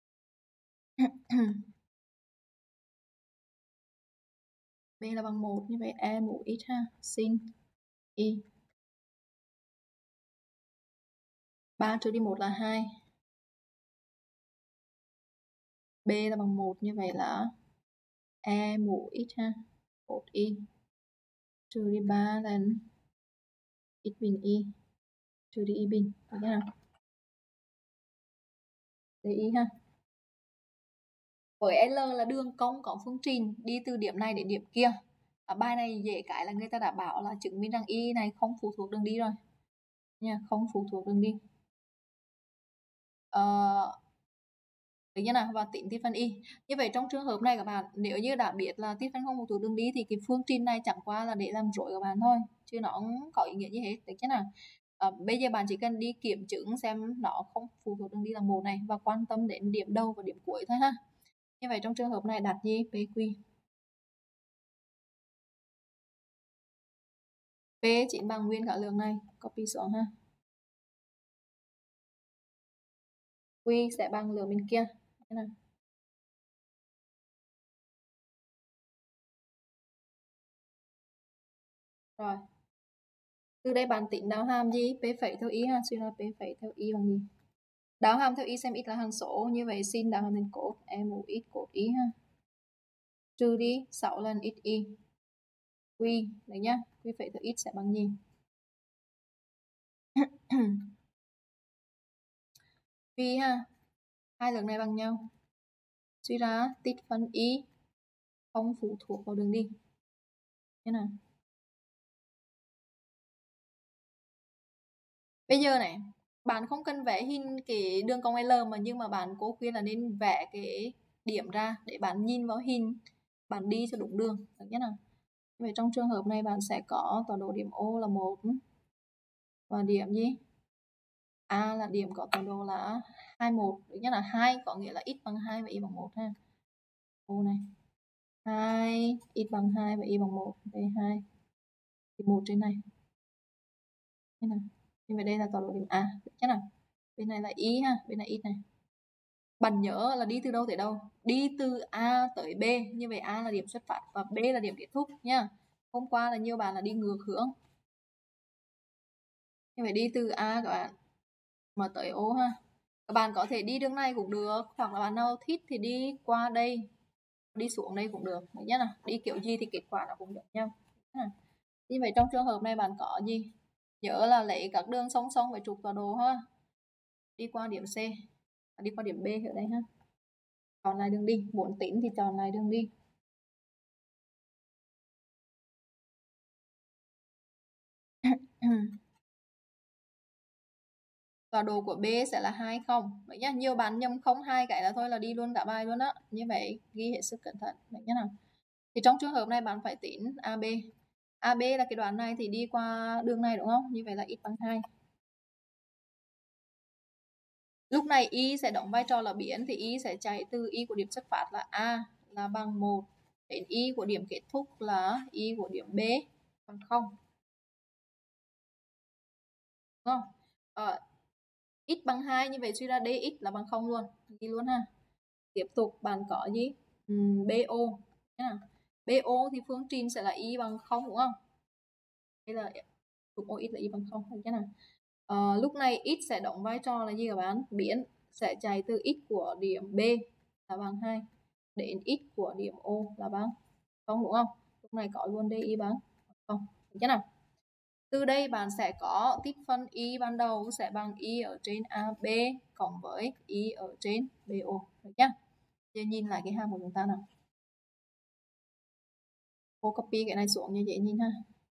B là bằng 1, như vậy E mũ X ha, sin Y. 3 trừ đi 1 là 2. B là bằng 1, như vậy là E mũ X ha, 1 Y. Trừ đi 3 lần X bình Y, trừ đi Y bình, được chưa nào? Để Y ha. Với L là đường cong có phương trình đi từ điểm này đến điểm kia. Bài này dễ cái là người ta đã bảo là chứng minh rằng Y này không phụ thuộc đường đi rồi nha, không phụ thuộc đường đi. Được chưa nào? Và tính tích phân Y. Như vậy trong trường hợp này các bạn, nếu như đã biết là tích phân không phụ thuộc đường đi thì cái phương trình này chẳng qua là để làm rối các bạn thôi, chứ nó không có ý nghĩa gì hết, được chưa nào? Bây giờ bạn chỉ cần đi kiểm chứng xem nó không phụ thuộc đường đi là 1 này và quan tâm đến điểm đầu và điểm cuối thôi ha. Như vậy trong trường hợp này đặt gì? PQ. P chính bằng nguyên cả lượng này, copy xuống ha. Q sẽ bằng lượng bên kia. Thế nào? Rồi. Từ đây bạn tính đáo hàm gì? P phẩy theo Y ha, suy ra P phẩy theo Y bằng gì? Đáo hàm theo Y xem X là hằng số, như vậy sin đáo hàm thành cột E mũ X cột Y ha. Trừ đi 6 lần X Y. Q, đấy nhá, Q phẩy theo X sẽ bằng gì? Phi ha, hai lượng này bằng nhau. Suy ra tích phân y không phụ thuộc vào đường đi. Thế nào? Bây giờ này, bạn không cần vẽ hình cái đường cong L mà, nhưng mà bạn cô khuyên là nên vẽ cái điểm ra để bạn nhìn vào hình, bạn đi cho đúng đường, được nhé nào? Vậy trong trường hợp này bạn sẽ có tọa độ điểm O là 1 và điểm gì? A là điểm có tọa độ là 21, được nhé là 2 có nghĩa là x bằng 2 và y bằng 1 ha. O này. 2 x bằng 2 và y bằng 1, đây 2 thì 1 trên này. Thế nào? Như vậy đây là tọa độ điểm A, được nhé nào? Bên này là y ha, bên này x này. Bạn nhớ là đi từ đâu tới đâu? Đi từ A tới B, như vậy A là điểm xuất phát và B là điểm kết thúc nha. Hôm qua là nhiều bạn là đi ngược hướng. Như vậy đi từ A các bạn mà tới O ha. Các bạn có thể đi đường này cũng được, hoặc là bạn nào thích thì đi qua đây, đi xuống đây cũng được, được nhé nào. Đi kiểu gì thì kết quả nó cũng giống nhau. Như vậy trong trường hợp này bạn có gì? Nhớ là lấy các đường song song với trục tọa độ ha. Đi qua điểm C, đi qua điểm B ở đây ha. Chọn lại đường đi, muốn tính thì chọn lại đường đi. Tọa độ của B sẽ là 20. Vậy nhá, nhiều bạn nhầm 02 cái là thôi là đi luôn cả bài luôn đó. Như vậy ghi hết sức cẩn thận. Vậy nhá nào. Thì trong trường hợp này bạn phải tính AB. AB là cái đoạn này thì đi qua đường này đúng không? Như vậy là x bằng 2. Lúc này y sẽ đóng vai trò là biến, thì y sẽ chạy từ y của điểm xuất phát là A là bằng 1 đến y của điểm kết thúc là y của điểm B bằng 0. Đúng không? X bằng 2, như vậy suy ra dx là bằng 0 luôn. Ghi luôn ha. Tiếp tục bạn có gì? BO nha. BO thì phương trình sẽ là y bằng 0 đúng không? Đây là trục OX là y bằng 0 được chưa nào? Lúc này x sẽ đóng vai trò là gì các bạn? Biến sẽ chạy từ x của điểm B là bằng 2 đến x của điểm O là bằng 0 đúng không? Lúc này có luôn y bằng 0. Được chưa nào? Từ đây bạn sẽ có tích phân y ban đầu sẽ bằng y ở trên AB cộng với y ở trên BO. Được chưa? Giờ nhìn lại cái hàm của chúng ta nào. Cô copy cái này xuống như dễ nhìn ha.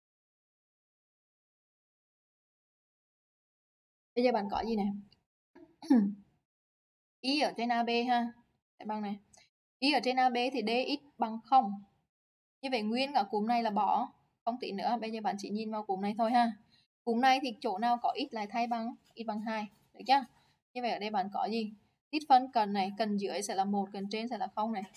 Bây giờ bạn có gì nè? Y ở trên AB ha. Sẽ bằng này. Y ở trên AB thì dx bằng 0. Như vậy nguyên cả cúm này là bỏ, không tính nữa. Bây giờ bạn chỉ nhìn vào cúm này thôi ha. Cúm này thì chỗ nào có x lại thay bằng x bằng 2. Được chưa? Như vậy ở đây bạn có gì? Tích phân cần này, cần dưới sẽ là 1, cần trên sẽ là 0 này.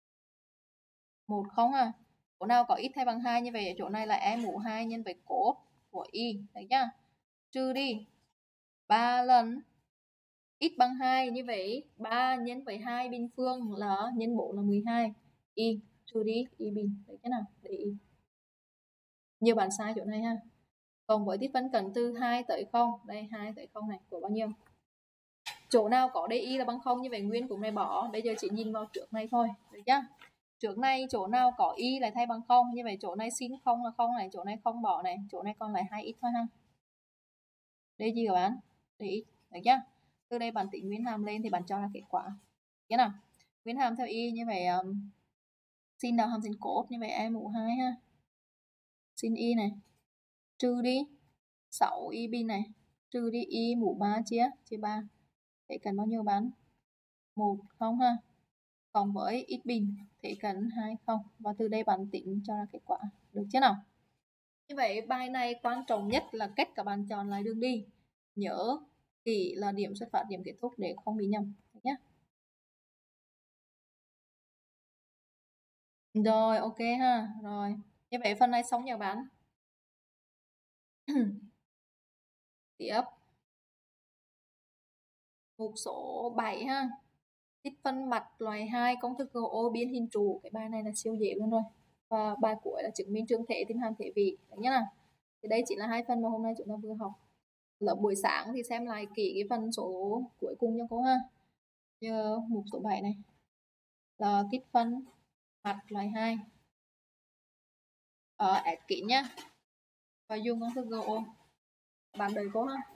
1 0 ha. Chỗ nào có x thay bằng 2, như vậy ở chỗ này là e mũ 2 nhân với cos của y. Được chưa? Trừ đi 3 lần x bằng 2, như vậy 3 nhân với 2 bình phương là nhân 4 là 12. Y trừ đi y bình. Đấy cái nào? Để y. Nhiều bạn sai chỗ này ha. Còn với tích phân cận từ 2 tới 0, đây 2 tới 0 này của bao nhiêu? Chỗ nào có DI là bằng 0, như vậy nguyên cũng này bỏ. Bây giờ chỉ nhìn vào trước này thôi, được chưa? Trước này chỗ nào có y lại thay bằng 0, như vậy chỗ này sin 0 là 0 này, chỗ này không bỏ này, chỗ này còn lại 2x thôi ha. Đây gì các bạn? DX, được chưa? Từ đây bạn tính nguyên hàm lên thì bạn cho ra kết quả. Thế nào? Nguyên hàm theo y như vậy sin đầu hàm sin cos, như vậy e mũ 2 ha. Sin y này trừ đi 6 y bình này, trừ đi y mũ 3 chia 3. Thế cần bao nhiêu bạn? 1 0 ha. Cộng với x bình thế cần 2 0, và từ đây bạn tính cho ra kết quả. Được chưa nào? Như vậy bài này quan trọng nhất là cách các bạn chọn lại đường đi. Nhớ kỹ là điểm xuất phát, điểm kết thúc để không bị nhầm nhé. Rồi, ok ha. Rồi. Như vậy phần này xong nha bạn. Tiếp. Mục số 7 ha. Tích phân mặt loại 2 công thức GO biến hình trụ. Cái bài này là siêu dễ luôn rồi. Và bài cuối là chứng minh trường thể tìm hàm thể vị. Đấy nhá. Thì đây chỉ là hai phần mà hôm nay chúng ta vừa học. Lớp buổi sáng thì xem lại kỹ cái phần số cuối cùng cho cô ha. Giờ mục số 7 này là tích phân mặt loại 2 ở S kín nhá, và dùng công thức GO. Bạn đợi cô ha.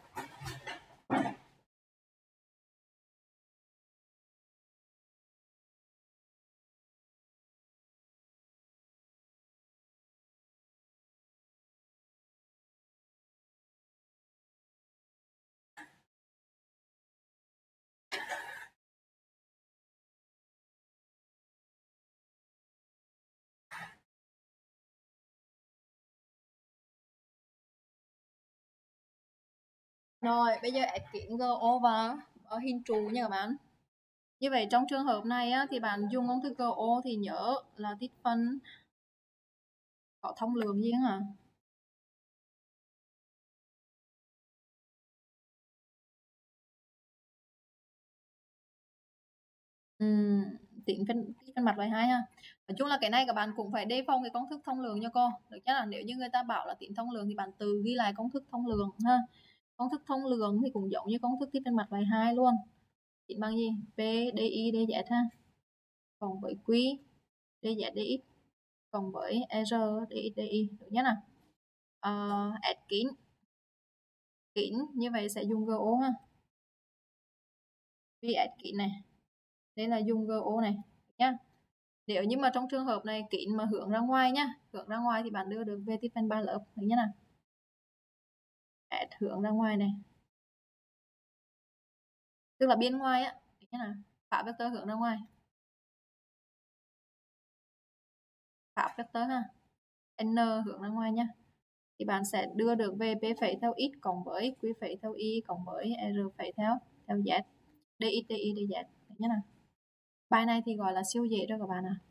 Rồi, bây giờ ép kín GO và hình trụ nha các bạn. Như vậy trong trường hợp này á, thì bạn dùng công thức GO thì nhớ là tích phân có thông lượng gì hả? Tính phân mặt loại 2 ha. Nói chung là cái này các bạn cũng phải đề phòng cái công thức thông lượng cho cô. Được chưa là nếu như người ta bảo là tính thông lượng thì bạn tự ghi lại công thức thông lượng ha. Công thức thông lượng thì cũng giống như công thức tích phân mặt loại 2 luôn. Tính bằng gì? P DI DZ ha. Cộng với Q DZ DX cộng với R DX DY. Được nhé nào. S kín. Kín như vậy sẽ dùng GO ha. Vì S kín này. Đây là dùng GO này nhá. Nếu như mà trong trường hợp này kín mà hướng ra ngoài nhá, hướng ra ngoài thì bạn đưa được về tích phân 3 lớp, được nhá nào. S hướng ra ngoài này. Tức là bên ngoài á, được nhá nào. Phá vector hướng ra ngoài. Phá vector ha. N hướng ra ngoài nhá. Thì bạn sẽ đưa được về P phẩy theo X cộng với Q phẩy theo Y cộng với R phẩy theo Z. DX, DY, DZ, được nhá nào. Bài này thì gọi là siêu dễ rồi các bạn ạ.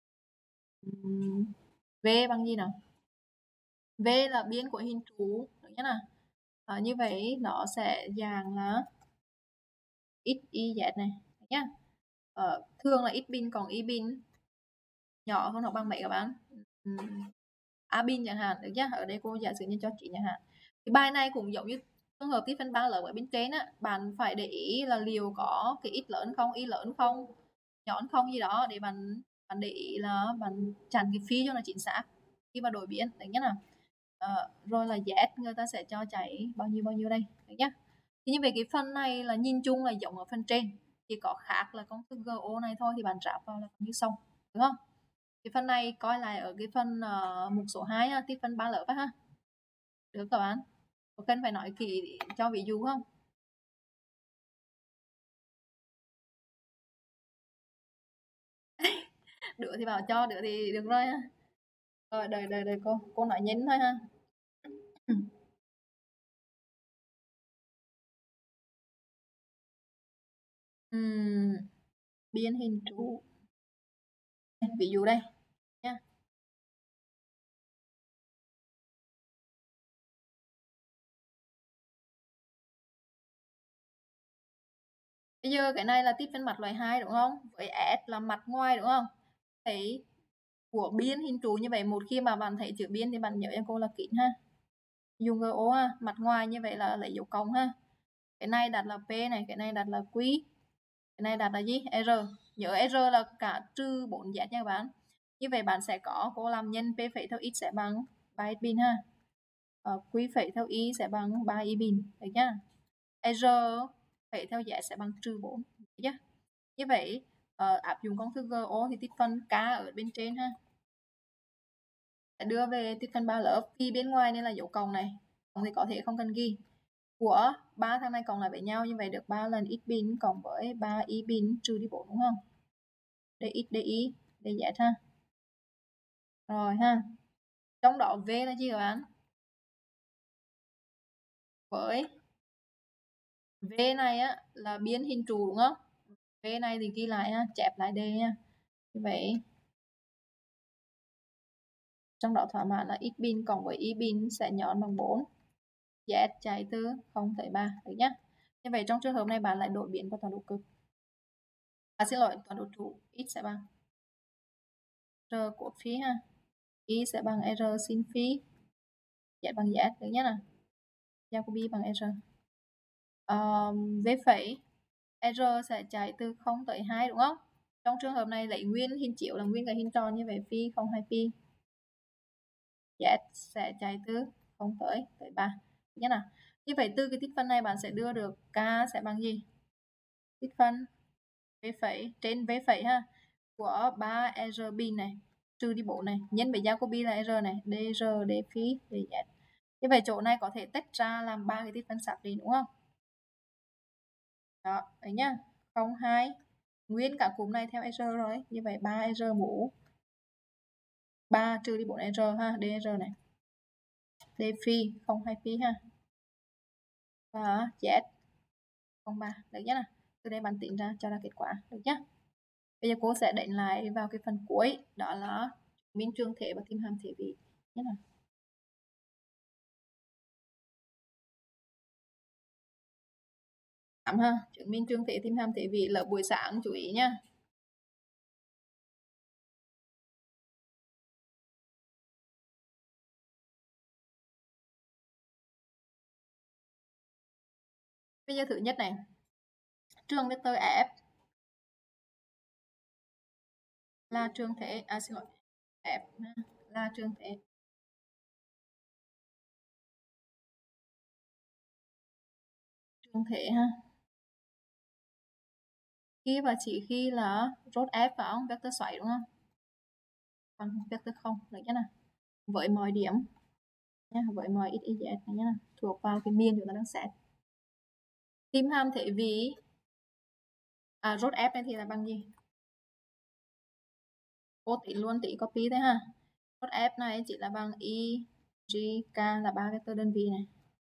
V bằng gì nào? V là biên của hình trụ, được nhá nào. Như vậy nó sẽ dạng là x y z này nhá. Thường là x bin còn y bin nhỏ hơn hoặc bằng mấy các bạn? A bin chẳng hạn, được nhá. Ở đây cô giả sử như cho chị chẳng hạn. Thì bài này cũng giống như trường hợp tích phân 3 lớn ở bên trên á, bạn phải để ý là liệu có cái x lớn không, y lớn không, nhỏ không gì đó để bạn để ý là bạn chặn cái phi cho nó chính xác khi mà đổi biến, được nhá nào. Rồi là z người ta sẽ cho chạy bao nhiêu đây, được nhá. Thì như vậy cái phần này là nhìn chung là giống ở phần trên, chỉ có khác là công thức GO này thôi, thì bạn ráp vào là như sau, đúng không? Cái phần này coi lại ở cái phần mục số 2 ha, tích phân 3 lớp ha. Được các bạn. Có cần phải nói kỹ cho ví dụ không? Được thì bảo cho, được thì được rồi ha. Rồi đời cô nói nhanh thôi ha. Biên hình trụ. Ví dụ đây nha. Bây giờ cái này là tích phân mặt loại 2 đúng không? Với S là mặt ngoài đúng không? Thấy của biên hình trụ như vậy, một khi mà bạn thấy chữ biên thì bạn nhớ cho cô là kín ha. Dùng GO ha, mặt ngoài như vậy là lấy dấu cộng ha. Cái này đặt là P này, cái này đặt là Q. Cái này đặt là gì? R. Nhớ R là cả trừ 4Z nha các bạn. Như vậy bạn sẽ có, cô làm nhân P phẩy theo X sẽ bằng 3 bin ha. Q phẩy theo Y sẽ bằng 3 Y bin. Được nhá. R phẩy theo Z sẽ bằng trừ 4. Được nhá. Như vậy áp dụng công thức GO thì tích phân K ở bên trên ha. Sẽ đưa về tích phân 3 lớp. Vì bên ngoài nên là dấu cộng này. Cộng thì có thể không cần ghi. Của ba thằng này cộng lại với nhau, như vậy được 3 lần x bin cộng với 3 y bin trừ đi 4 đúng không? Dx, dy, dz ha. Rồi ha. Trong đó V là gì các bạn? Với V này á là biên hình trụ đúng không? V này thì ghi lại ha, chép lại D nha. Như vậy trong đó thỏa mãn là x bin cộng với y bin sẽ nhọn bằng 4. Z chạy từ 0 tới 3, được nhá. Như vậy trong trường hợp này bạn lại đổi biến qua toàn độ cực. Xin lỗi, toàn độ trụ, x sẽ bằng R cos phi ha. Y sẽ bằng R sin phi. Z bằng Z, được nhá nào. Jacobi bằng R. V phẩy R sẽ chạy từ 0 tới 2 đúng không? Trong trường hợp này lấy nguyên hình chiếu là nguyên cái hình tròn, như vậy phi 0 2 phi. Z sẽ chạy từ 0 tới 3 nhé nào. Như vậy từ cái tích phân này bạn sẽ đưa được K sẽ bằng gì? Tích phân V phẩy trên V phẩy ha của 3 R bin này trừ đi 4 này nhân với Jacobi là R này, dr d phi dz. Như vậy chỗ này có thể tách ra làm ba cái tích phân xác định đúng không? Đó, đấy nhá. 0 2 nguyên cả cụm này theo R rồi. Như vậy 3R mũ 3 trừ đi 4R ha, dr này. D phi 0 2 phi ha. và Z cộng 3 được nhá. Từ đây bạn tính ra cho ra kết quả được nhá. Bây giờ cô sẽ đánh lại vào cái phần cuối, đó là chứng minh trường thể và tìm hàm thể vị nhé. Ha, chứng minh trường thể tìm hàm thể vị là buổi sáng, chú ý nhá. Bây giờ thứ nhất này, trường vector F là trường thể, xin lỗi, F là trường thể ha. Khi và chỉ khi là rốt F phải không? Vector xoáy đúng không? Còn vector không được nhé nào. Với mọi điểm nha, với mọi x, y, z nhé nào, thuộc vào cái biên chúng ta đang xét. Tìm hàm thể vị rốt F này thì là bằng gì? Cô tính luôn, tí copy thế ha. Rốt F này chỉ là bằng y, g, k là 3 vector đơn vị này.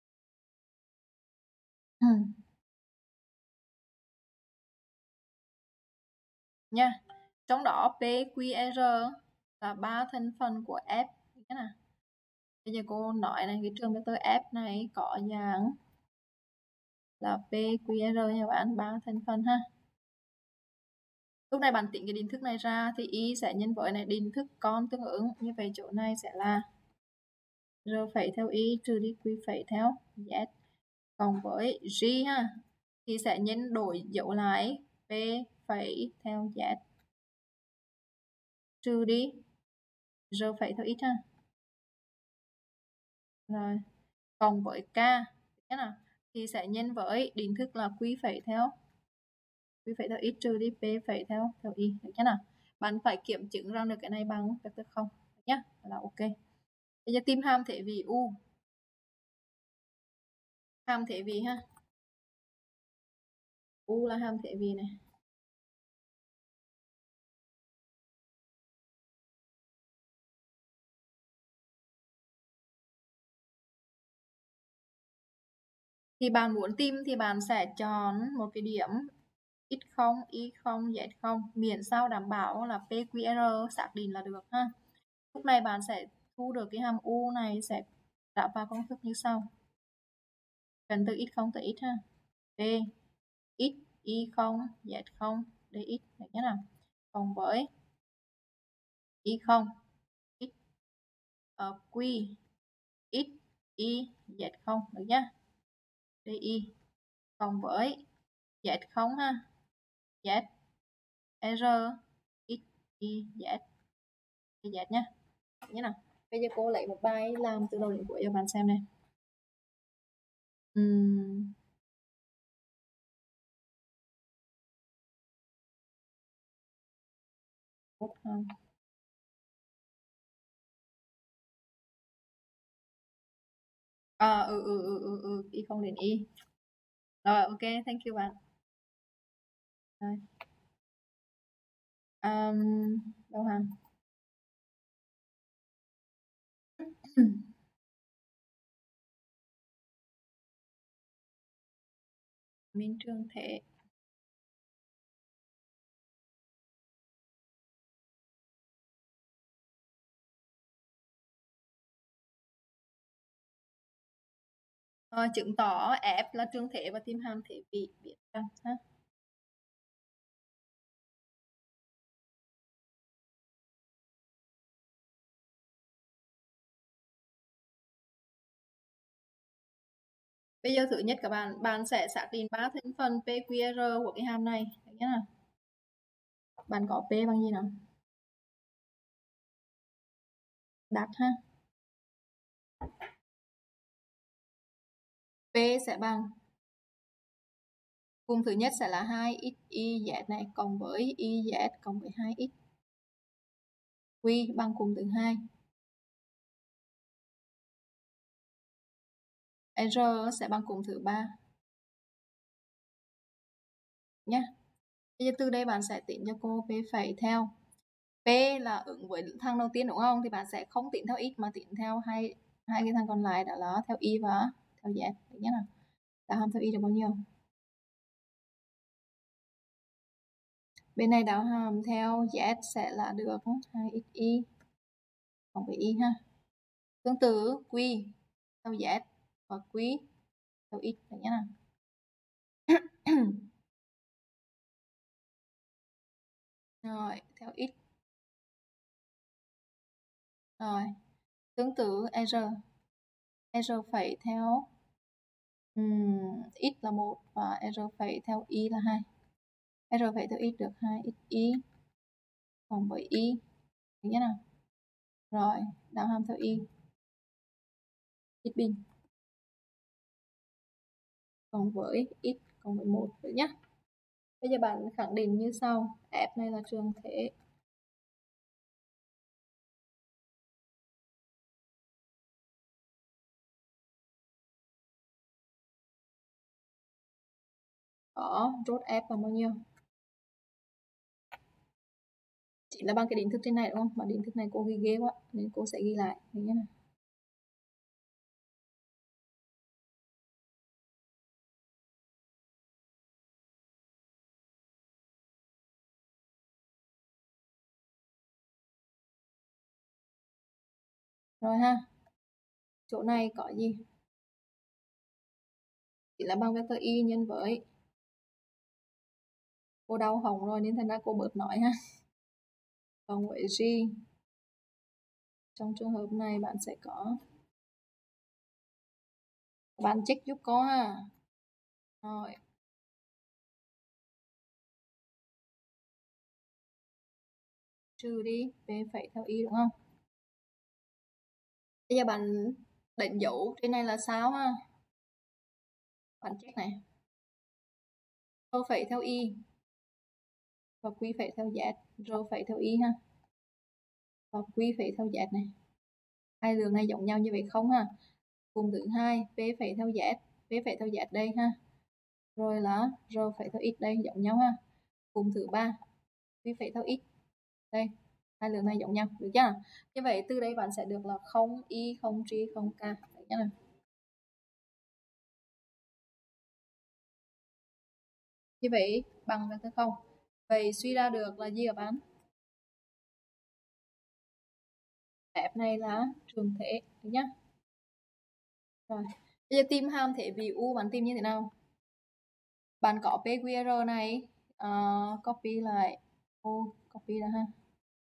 Nha. Trong đó PQR là 3 thành phần của F nhé nào. Bây giờ cô nói này, cái trường vector F này có dạng là PQR nha bạn, 3 thành phần ha. Lúc này bạn tính cái định thức này ra thì y sẽ nhân với này định thức con tương ứng, như vậy chỗ này sẽ là r phẩy theo y trừ đi q phẩy theo z cộng với g ha, thì sẽ nhân đổi dấu lại p phẩy theo z trừ đi r phẩy theo x ha. Rồi cộng với k thế nào thì sẽ nhân với định thức là q phẩy theo x trừ đi p phẩy theo y được chưa nào. Bạn phải kiểm chứng ra được cái này bằng vector không nhé, là ok. Bây giờ tìm hàm thể vị u, hàm thể vị ha, u là hàm thể vị này. Thì bạn muốn tìm thì bạn sẽ chọn một cái điểm x0, y0, z0, miễn sao đảm bảo là PQR xác định là được ha. Lúc này bạn sẽ thu được cái hàm u này sẽ đặt vào công thức như sau. Cần từ x0 tới x ha. P x y0 z0 dx được nhé nào. Cộng với y0 x q x y z0 được nhá. Di cộng với z0 ha. Z R x y z z nhá. Nhé nào. Bây giờ cô lấy một bài làm từ đầu đến cuối cho bạn xem này. Y không đến y. Rồi ok, thank you bạn. Rồi. Đâu hàng. Minh trường thể. Chứng tỏ F là trường thể và tìm hàm thể vị biết rằng ha. Bây giờ thứ nhất các bạn sẽ xác định 3 thành phần PQR của cái hàm này nhé. Bạn có P bằng gì nào? Đặt ha. P sẽ bằng cùng thứ nhất sẽ là 2x y z này cộng với y z cộng với 2x. Q bằng cùng thứ hai. R sẽ bằng cùng thứ ba. Nhé. Bây giờ từ đây bạn sẽ tính cho cô P phẩy theo. P là ứng với thằng đầu tiên đúng không? Thì bạn sẽ không tính theo x mà tính theo hai cái thằng còn lại, đó là theo y và theo z. Được nhé nào. Đảo hàm theo y được bao nhiêu? Bên này đảo hàm theo z sẽ là được 2xy cộng với y ha. Tương tự q theo z và q theo x đấy nhá. Rồi, theo x. Rồi, tương tự r. R phẩy theo x là 1 và r phẩy theo y là 2. R phẩy theo x được 2xy cộng với y. Được nhé nào. Rồi, đảo hàm theo y. X bình cộng với x cộng với 1 được nhé. Bây giờ bạn khẳng định như sau. F này là trường thể có rốt F bằng bao nhiêu? Chỉ là bằng cái định thức trên này đúng không? Mà định thức này cô ghi ghê quá nên cô sẽ ghi lại. Được nhé nào. Rồi ha. Chỗ này có gì? Chỉ là bằng vector y nhân với, cô đau hỏng rồi nên thành ra cô bớt nói ha. Cộng với g. Trong trường hợp này bạn sẽ có, bạn check giúp cô ha. Rồi. Trừ đi p phẩy theo y đúng không? Bây giờ bạn đánh dấu trên này là sao ha? Bạn check này. Rho phẩy theo y và q phẩy theo z, rho phẩy theo y ha. Và q phẩy theo z này. Hai đường này giống nhau như vậy không ha? Cùng thứ hai, p phẩy theo z, p phẩy theo z đây ha. Rồi là rho phẩy theo x đây giống nhau ha. Cùng thứ ba, q phẩy theo x. Đây, hai lượng này giống nhau, được chưa? Như vậy từ đây bạn sẽ được là 0y, 0g, 0k, được chưa nào? Như vậy bằng vector 0. Vậy suy ra được là gì hả bạn? F này là trường thể, được nhá. Rồi, bây giờ tìm hàm thể vì u bạn tìm như thế nào? Bạn có PQR này, copy lại, copy ra ha.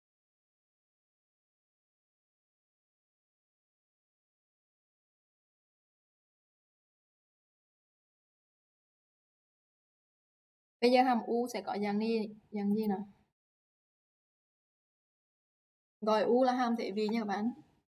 Bây giờ hàm u sẽ có dạng gì nào? Gọi u là hàm thể vì nha các bạn.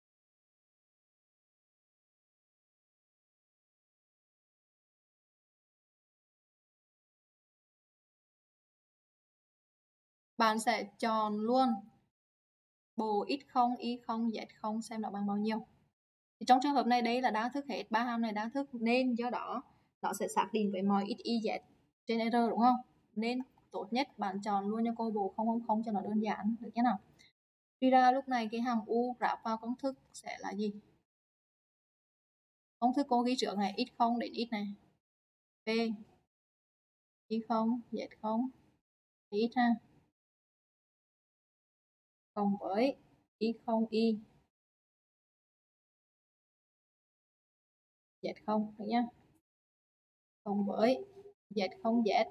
Bạn sẽ chọn luôn bộ x0, y0, z0 xem nó bằng bao nhiêu. Thì trong trường hợp này đây là đa thức hết, ba hàm này đa thức nên do đó nó sẽ xác định với mọi x, y, z trên r đúng không? Nên tốt nhất bạn chọn luôn cho cô bộ 000 cho nó đơn giản, được nhé nào? Suy ra lúc này cái hàm u ráp vào công thức sẽ là gì? Công thức cô ghi trước này, x0 đến x này, p y0 z0 x ha, cộng với y0 y z0 được nhá, cộng với z0 z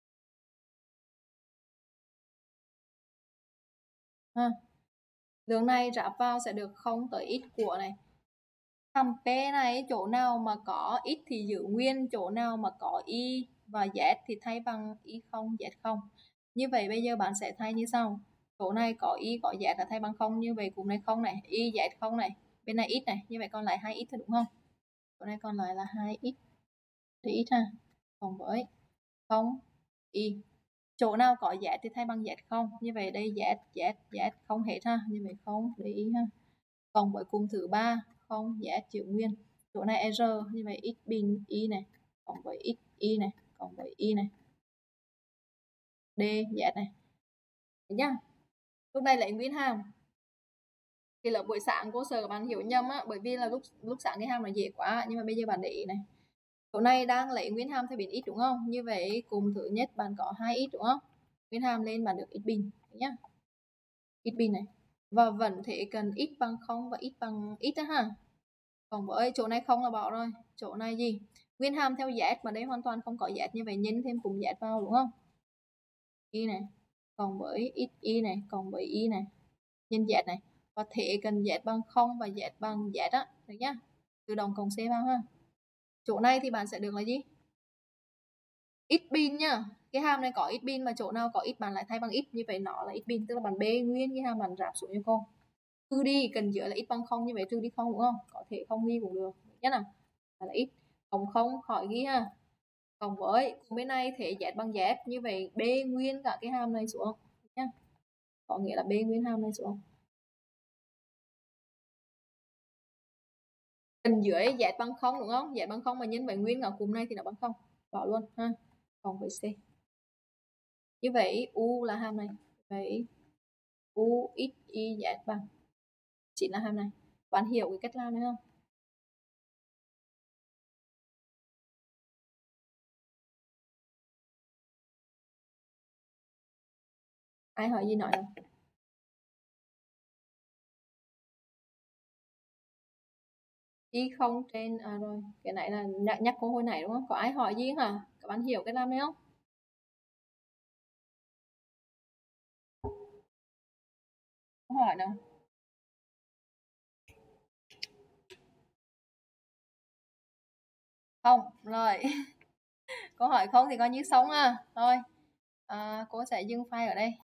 ha. Đường này ráp vào sẽ được 0 tới x của này. Hàm P này chỗ nào mà có x thì giữ nguyên, chỗ nào mà có y và z thì thay bằng y0 z0. Như vậy bây giờ bạn sẽ thay như sau. Chỗ này có y có z là thay bằng 0, như vậy cùng này 0 này, y z 0 này, bên này x này, như vậy còn lại 2x thôi đúng không? Chỗ này còn lại là 2x thì x ha, cộng với 0 y. Chỗ nào có z thì thay bằng z 0, như vậy đây z không hết ha, như vậy không để ý ha. Cộng với cùng thứ ba 0 z giữ nguyên, chỗ này r, như vậy x bình y này cộng với x y này cộng với y này d z này, được nhá. Lúc này lấy nguyên hàm. Thì là buổi sáng cô sợ bạn hiểu nhầm á, bởi vì là lúc sáng cái hàm nó dễ quá, nhưng mà bây giờ bạn để ý này, Chỗ này đang lấy nguyên hàm theo biến x đúng không? Như vậy cụm thứ nhất bạn có 2x đúng không? Nguyên hàm lên bạn được x bình nhá. X bình này. Và vẫn thể cần x bằng 0 và x bằng x đó ha. Còn với chỗ này không là bỏ rồi. Chỗ này gì? Nguyên hàm theo z mà đây hoàn toàn không có z, như vậy nhân thêm cụm z vào đúng không? Y này còn với x y này còn với y này nhân z này, và thể cần z bằng 0 và z bằng z á, được nhá. Tự động cộng c vào ha. Chỗ này thì bạn sẽ được là gì? X bin nhá. Cái hàm này có x bin mà chỗ nào có x bạn lại thay bằng x, như vậy nó là x bin, tức là bạn b nguyên cái hàm bạn ráp xuống cho cô. Trừ đi cần giữa là x bằng 0, như vậy trừ đi 0 đúng không? Có thể không ghi cũng được nhá nào. Là x cộng 0 khỏi ghi ha. Cộng với bên này thể z bằng z, như vậy b nguyên cả cái hàm này xuống nhá. Có nghĩa là b nguyên hàm này xuống. Cần dưới z bằng 0 đúng không? Z bằng 0 mà nhân với nguyên ở cụm này thì nó bằng 0. Bỏ luôn ha. Cộng với c. Như vậy u là hàm này. Vậy u x y z bằng chính là hàm này. Bạn hiểu cái cách làm này không? Ai hỏi gì nói đâu? Y không trên rồi, cái này là nhắc cô hồi nãy đúng không? Có ai hỏi gì hả? Các bạn hiểu cái làm này không? Không hỏi nào. Không, rồi. Câu hỏi không thì coi như xong à. Thôi, cô sẽ dừng file ở đây.